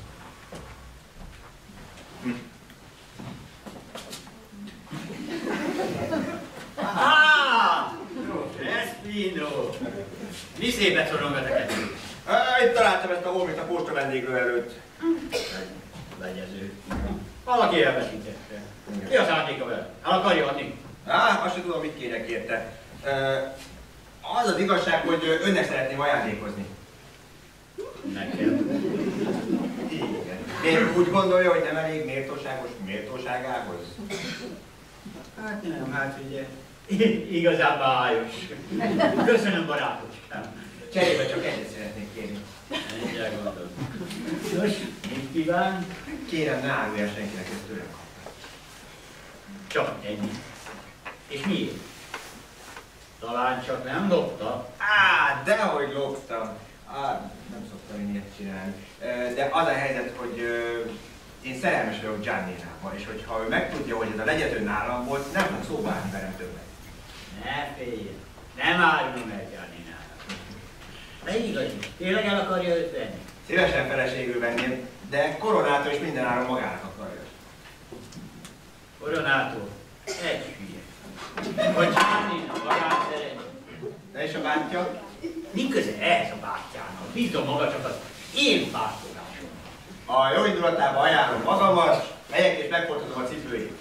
Espino! Mi szépet szorong ezeket? Itt találtam ezt a holmit a posta vendéglő előtt. Legyező. Valaki elveszítette. Mi a szándéka vele? El akarja adni? Azt sem tudom, mit kérek érte. Az az igazság, hogy önnek szeretném ajándékozni. Nekem? Igen. Miért úgy gondolja, hogy nem elég méltóságos méltóságához? Hát nem, hát ugye. Igazán bájos. Köszönöm, barátocskám. Cserébe csak egyet szeretnék kérni. Mindjárt gondolom. Nos, mit kíván? Kérem, ne árulja senkinek, ezt tőlem kaptam. Csak ennyi. És miért? Talán csak nem lopta? Dehogy loptam. Nem szoktam én ilyet csinálni. De az a helyzet, hogy én szerelmes vagyok Gianninával, és hogyha ő megtudja, hogy ez a legyező nálam volt, nem fog szóba állni velem többet. Ne félj, nem árulom el Gianninának. De igazi, tényleg el akarja őt venni? Szívesen feleségül venném, de koronától is minden áron magának akarja. Koronától? Egy hülye. Hogy Giannina magát szereti. De és a bátyja? Mi köze ehhez a bátyjának? Bízom maga csak az én pásztorásom. A jó indulatában ajánlom magamat, megyek és megfordítom a cipőjét.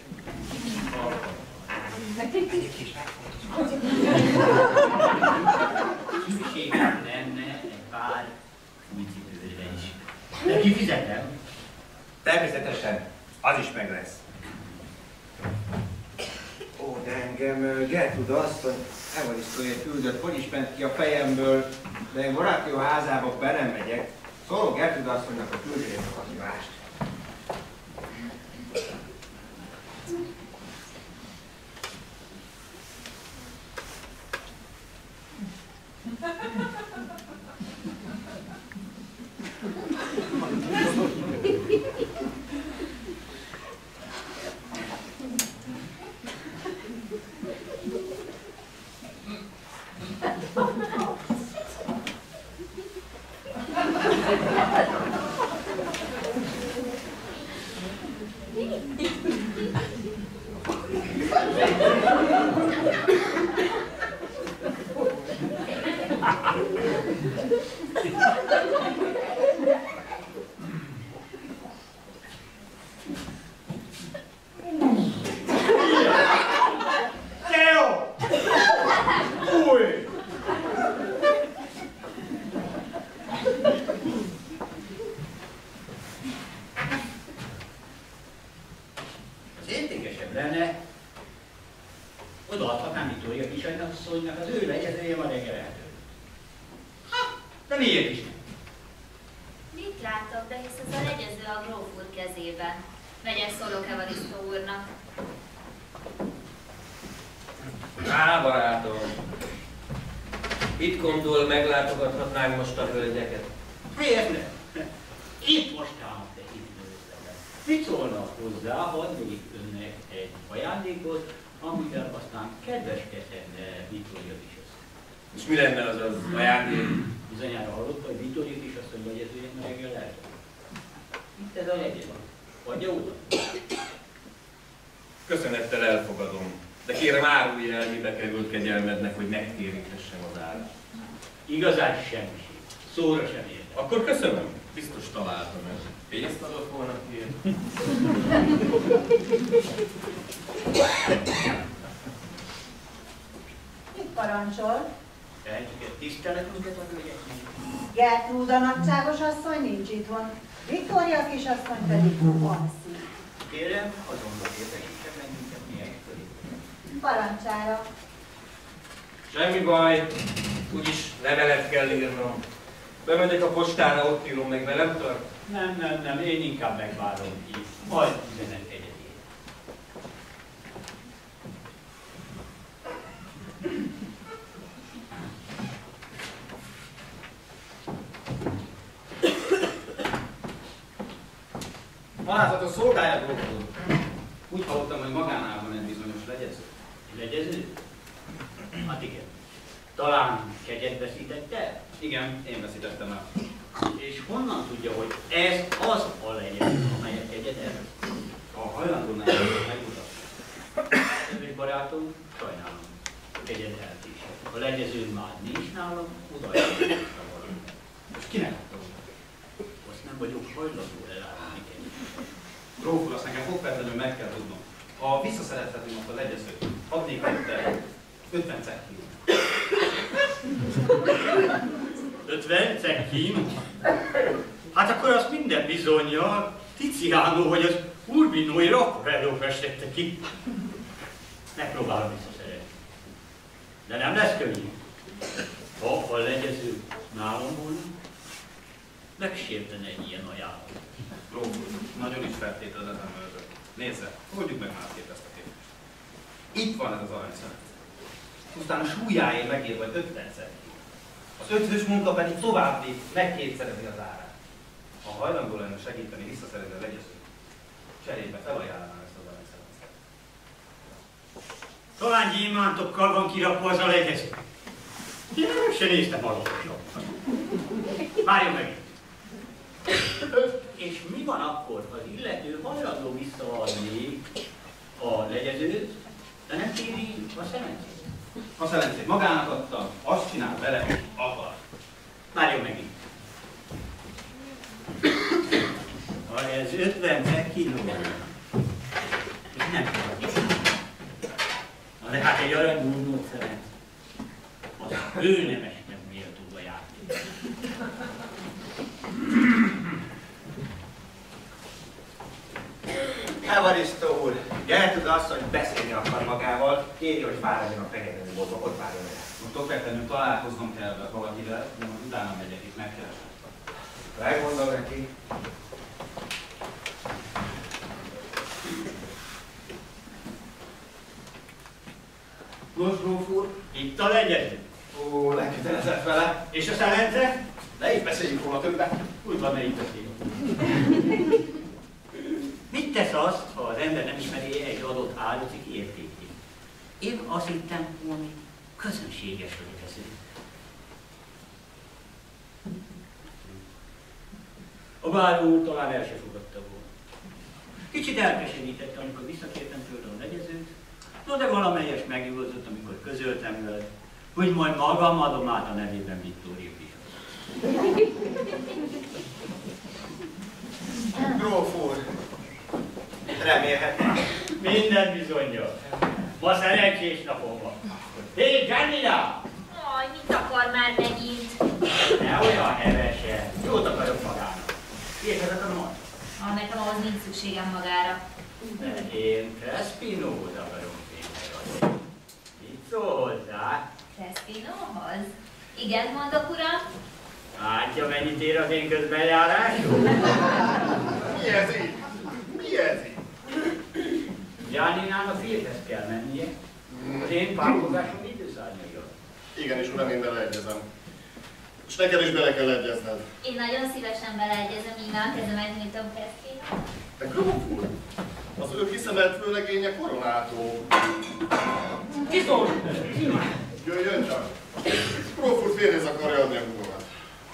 Megyek és megfordítom. Szükségem lenne egy pár új cipőre is. De kifizetem? Természetesen, az is meg lesz. Ó, de engem Gertruda asszony Evaristoért küldött, hogy is ment ki a fejemből, de én Morákió házába be nem megyek. Szólok Gertruda asszonynak, a küldjék a hívást. Teo! Új! Az értékesebb lenne, odaadhatnám Viktória kisasszonynak az ő legyezője ma reggel eltől. De miért is nem? Mit látok, de hisz ez a legyező a gróf úr kezében. Megyek szólok Evaristo úrnak. Á, barátom! Mit gondol, meglátogathatnánk most a hölgyeket? Miért ne? Itt most állnak te időszakban. Mit szólnak hozzá, hadd még önnek egy ajándékot, amivel aztán kedveskedhetne Viktória kisasszony. És mi lenne az az ajándék? Bizonyára hallotta, hogy Viktória kisasszony legyezője ma reggel eltől. Itt ez a jegye van. Adja oda. Köszönettel elfogadom. De kérem, árulj el, mibe került kegyelmednek, hogy megtérítessem az árat. Igazán semmiség. Szóra sem értem. Akkor köszönöm. Biztos találtam ezt. Pénzt adott volna ki. Mit parancsol? Tehetjük tiszteletünket a hölgyeknek. Gertrúda nagyságos asszony nincs itthon, Viktória kisasszony pedig alszik. Kérem, azonban értesítsen bennünket milyen köré. Parancsára. Semmi baj. Úgyis levelet kell írnom. Bemegyek a postára, ott írom meg, velem tart? Nem, én inkább megvárom itt. Majd üzenet egyedül. Alázatos szolgálja, gróf úr. Úgy hallottam, hogy magánál van egy bizonyos legyező. Legyező? Hát igen. Talán kegyet veszítette? Igen, én veszítettem el. És honnan tudja, hogy ez az a legyező, amelyet kegyet el? A hajlandó nekem megmutatja. Kedves barátom, sajnálom. Kegyet elkésett. A legyező már nincs nálam, odaadja a valamit. És kinek adta? Azt nem vagyok hajlandó elárulni kegyet. Gróf úr, azt nekem fogfeltelően meg kell tudnom. Ha visszaszerethetném azt a legyezőt, adnék nektek 50 cekkin. 50 cekkin? Hát akkor azt minden bizonnyal Tiziano vagy az Urbinói Raffaello festette ki. Megpróbálom visszaszeretni. De nem lesz könnyű. Ha a legyező nálam volna, megsértene egy ilyen ajánlat. Gróf úr, nagyon is feltételezem őrzök. Nézze, oldjuk meg másképp ezt a kérdést. Itt van ez az aranyszönet. Pusztán a súlyáért megér vagy 50 cekkin. Az ötvös munka pedig további megkétszerezi az árát. Ha hajlandó lenne segíteni visszaszerezni a legyezőt, cserébe felajánlanám ezt az aranyszönetet. Talán gyémántokkal van kirakva az a legyező. Én nem se néztem alaposan. Várjon meg! És mi van akkor, ha az illető hajlandó visszaadni a legyezőt, de nem kéri a szemencét? A szelencét magának adtam, azt csinál vele, amit akar. Várjon meg itt. Ha ez 50 kiló, és nem tudom. De hát egy aranyúrnót szerint, az hőnemesnek méltó a játék. Evaristo úr, Gertruda asszony beszélni akar magával, kéri, hogy fáradjon a fekete boltba, ott várjon el. Most okvetlenül találkoznom kell valakivel, de most utána megyek és megkeresem. Megmondom neki. Nos, gróf úr, itt a legyező. Ó, lekötelezett vele. És a szelence? Ne is beszéljünk róla többet. Úgy van, mert itt a szél. Mit tesz azt, ha az ember nem ismeri egy adott áldozat értékét? Én azt hittem, hogy közönséges létező. A báró úr talán el se fogadta volna. Kicsit elkeserített, amikor visszakértem tőle a legyezőt, no de valamelyest megnyugodott, amikor közöltem veled, hogy majd magam adom át a nevében Viktória díjat. Gróf úr, remélhetően. Minden bizonnyos. Ma szerencsés napom van. Hé, Giannina! Aj, mit akar már megint? Ne olyan hevesen. Jót akarok magának. Miért akarom majd? Nekem ahhoz nincs szükségem magára. Mert én Crespinóhoz akarom fénylegadni. Mit szól hozzá? Crespinóhoz? Igen, mondok, uram? Látja, mennyit ér az én közbenjárásom? Mi ez így? Mi ez így? Gianninának férhez kell mennie. Az én párfogásom időszárnyaival. Igenis, uram, én beleegyezem. És neked is bele kell egyezned. Én nagyon szívesen beleegyezem, innen kezdem megnyújtom Crespinót. De Gróf úr, az ő kiszemelt főlegénye Koronátó. Ki szól? Jöjjön csak. Gróf úr férjhez akarja adni a húgomat.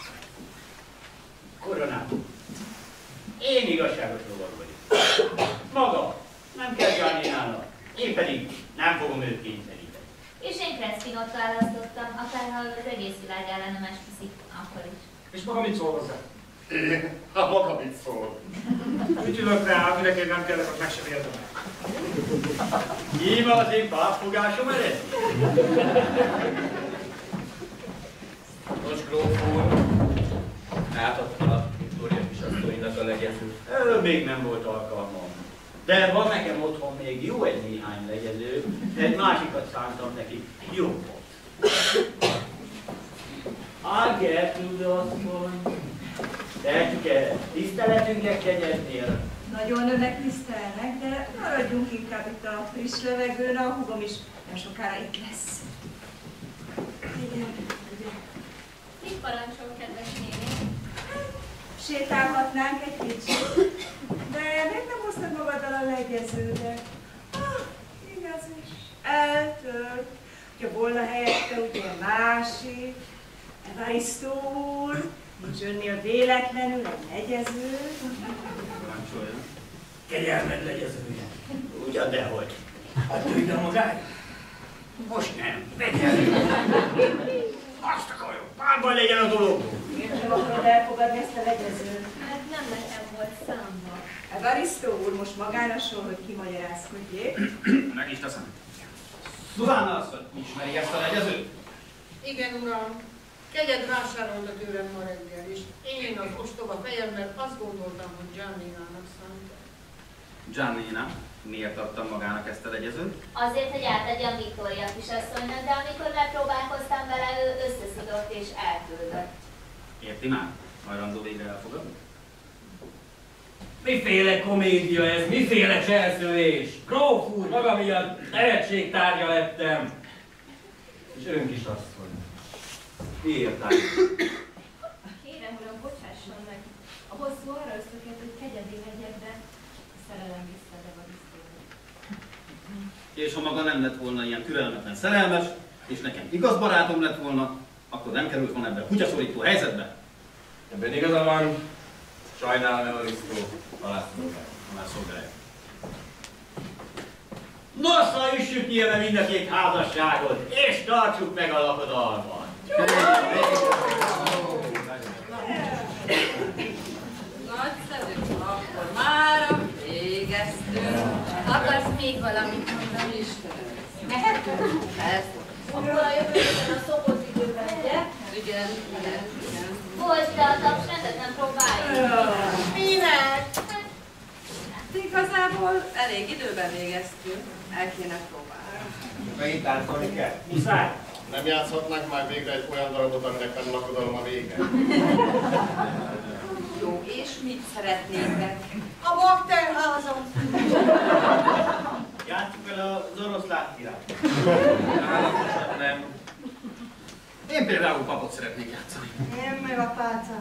Koronátó. Én igazságos lovag vagyok. Maga, nem kell Gianninának. Én pedig nem fogom őt kényszeríteni. És én Crespinót választottam, akárha az egész világ ellenem esküszik, akkor is. És maga mit szól hozzá? Én? Hát maga mit szól? Mit ülök rá, aminek én nem kellek, az meg sem érdemel. Íme az én párfogásom eredmény. Nos, Gróf úr, átadta a Viktória kisasszonynak a legyezőt. Még nem volt alkalmam. De van nekem otthon még jó egy néhány legyező, egy másikat szántam neki jobbot. Gertrude asszony, tehetjük el tiszteletünknek kegyednél. Nagyon önnek tisztelnek, de maradjunk inkább itt a friss levegőn, a húgom is nem sokára itt lesz. Igen. Mit parancsol, kedves néni? Sétálhatnánk egy kicsit, de miért nem hoztad magaddal a legyeződet? Igaz is, eltört. Ha volna helyette ugye másik, Evaristo úr, nincs önnél véletlenül egy legyező. Parancsoljon. Kegyelmed legyezője. Ugyan, dehogy. Hát ide magáig? Most nem. Vegyel. Azt akarom. Párban legyen a dolog. Miért nem akarod elfogadni ezt a legyezőt? Hát nem nekem volt számba. Evaristo úr most magára sor, hogy kimagyarázkodjék. Meg is teszem. Szuzánna asszony, ismeri ezt a legyezőt? Igen, uram. Kegyed vásárolt tőlem ma reggel is. Én az ostoba fejemmel azt gondoltam, hogy Gianninának szánta. Giannina, miért adtam magának ezt a legyezőt? Azért, hogy átadjam Viktória kisasszonynak, de amikor megpróbálkoztam vele, ő összeszidott és elküldött. Érti már? Hajlandó végre elfogadni? Miféle komédia ez? Miféle cselszövés? Gróf úr, maga miatt tehetségtárgya lettem. És ön kisasszony. Miért áll? Kérem, uram, bocsásson meg. A bosszú arra ösztökélt, hogy kegyedé legyek, de a szerelem vissza Evarisztóra. És ha maga nem lett volna ilyen türelmetlen szerelmes, és nekem igaz barátom lett volna, akkor nem került volna ebbe a kutyaszorító helyzetbe. Ebben igaza van. Sajnálom, Evaristo. Alá szolgálja. Nosza, üssük nyilván mind a két házasságot, és tartsuk meg a lakodalmat. Nagyszerű, akkor mára végeztünk. Akarsz még valamit mondani, Istenem? Mehetünk? Persze. Akkor a jövő héten a szokott időben, ugye? Igen. Bocs, de a tapsrendet nem próbáljuk. Minek? Igazából elég időben végeztünk. El kéne próbálni. Megint táncolni kell. Muszáj. Nem játszhatnánk már végre egy olyan darabot, aminek nem lakodalom a vége? Jó, és mit szeretnétek? A bakterházam! Játsszuk el az oroszlán király. Állatosan nem. Én például papot szeretnék játszani. Én meg a pálcát.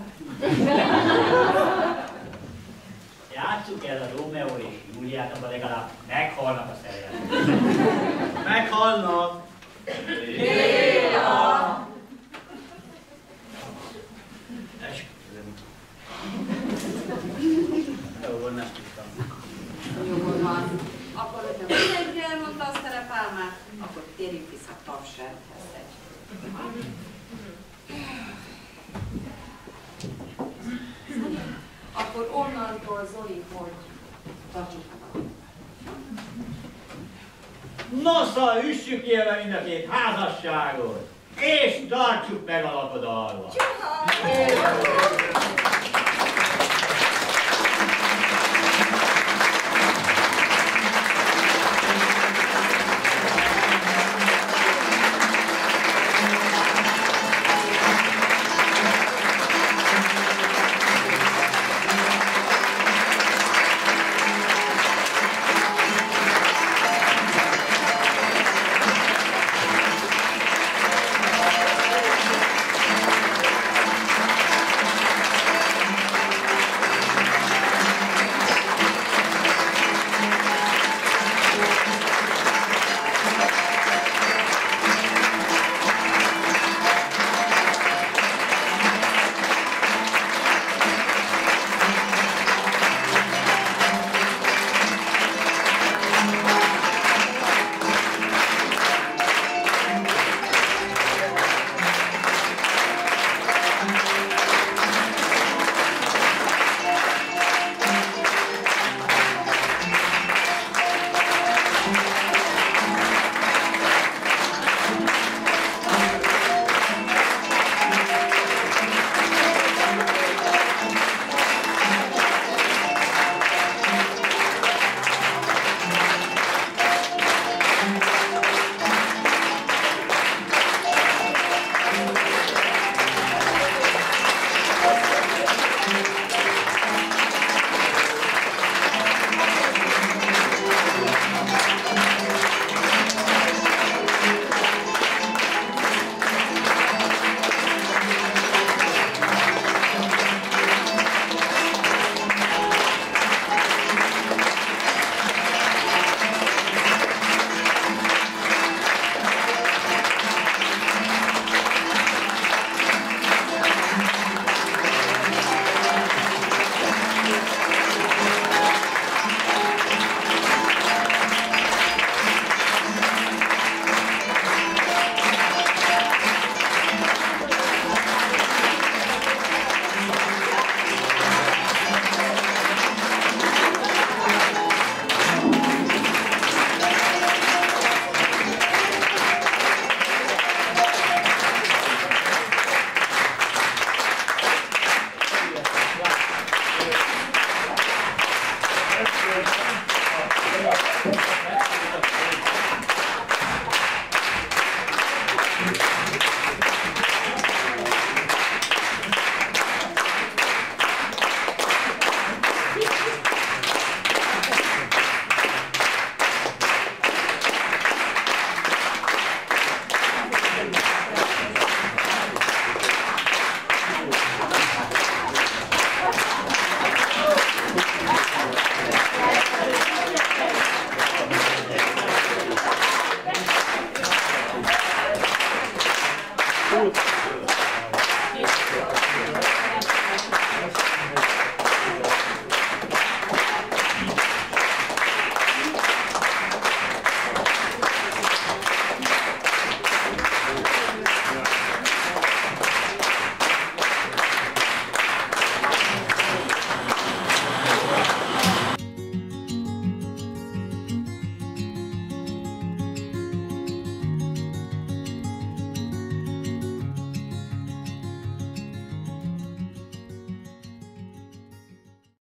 Játsszuk el a Rómeó és Júliát, abban legalább meghalnak a szerelmek. Meghalnak! Léla! Esküszöm. Jó, van, nem tudtam. rendhez tegy. Akkor onnantól, Zoli, hogy tartsuk meg. Nosza, üssük élve mind a két házasságot, és tartsuk meg a lakodalmat.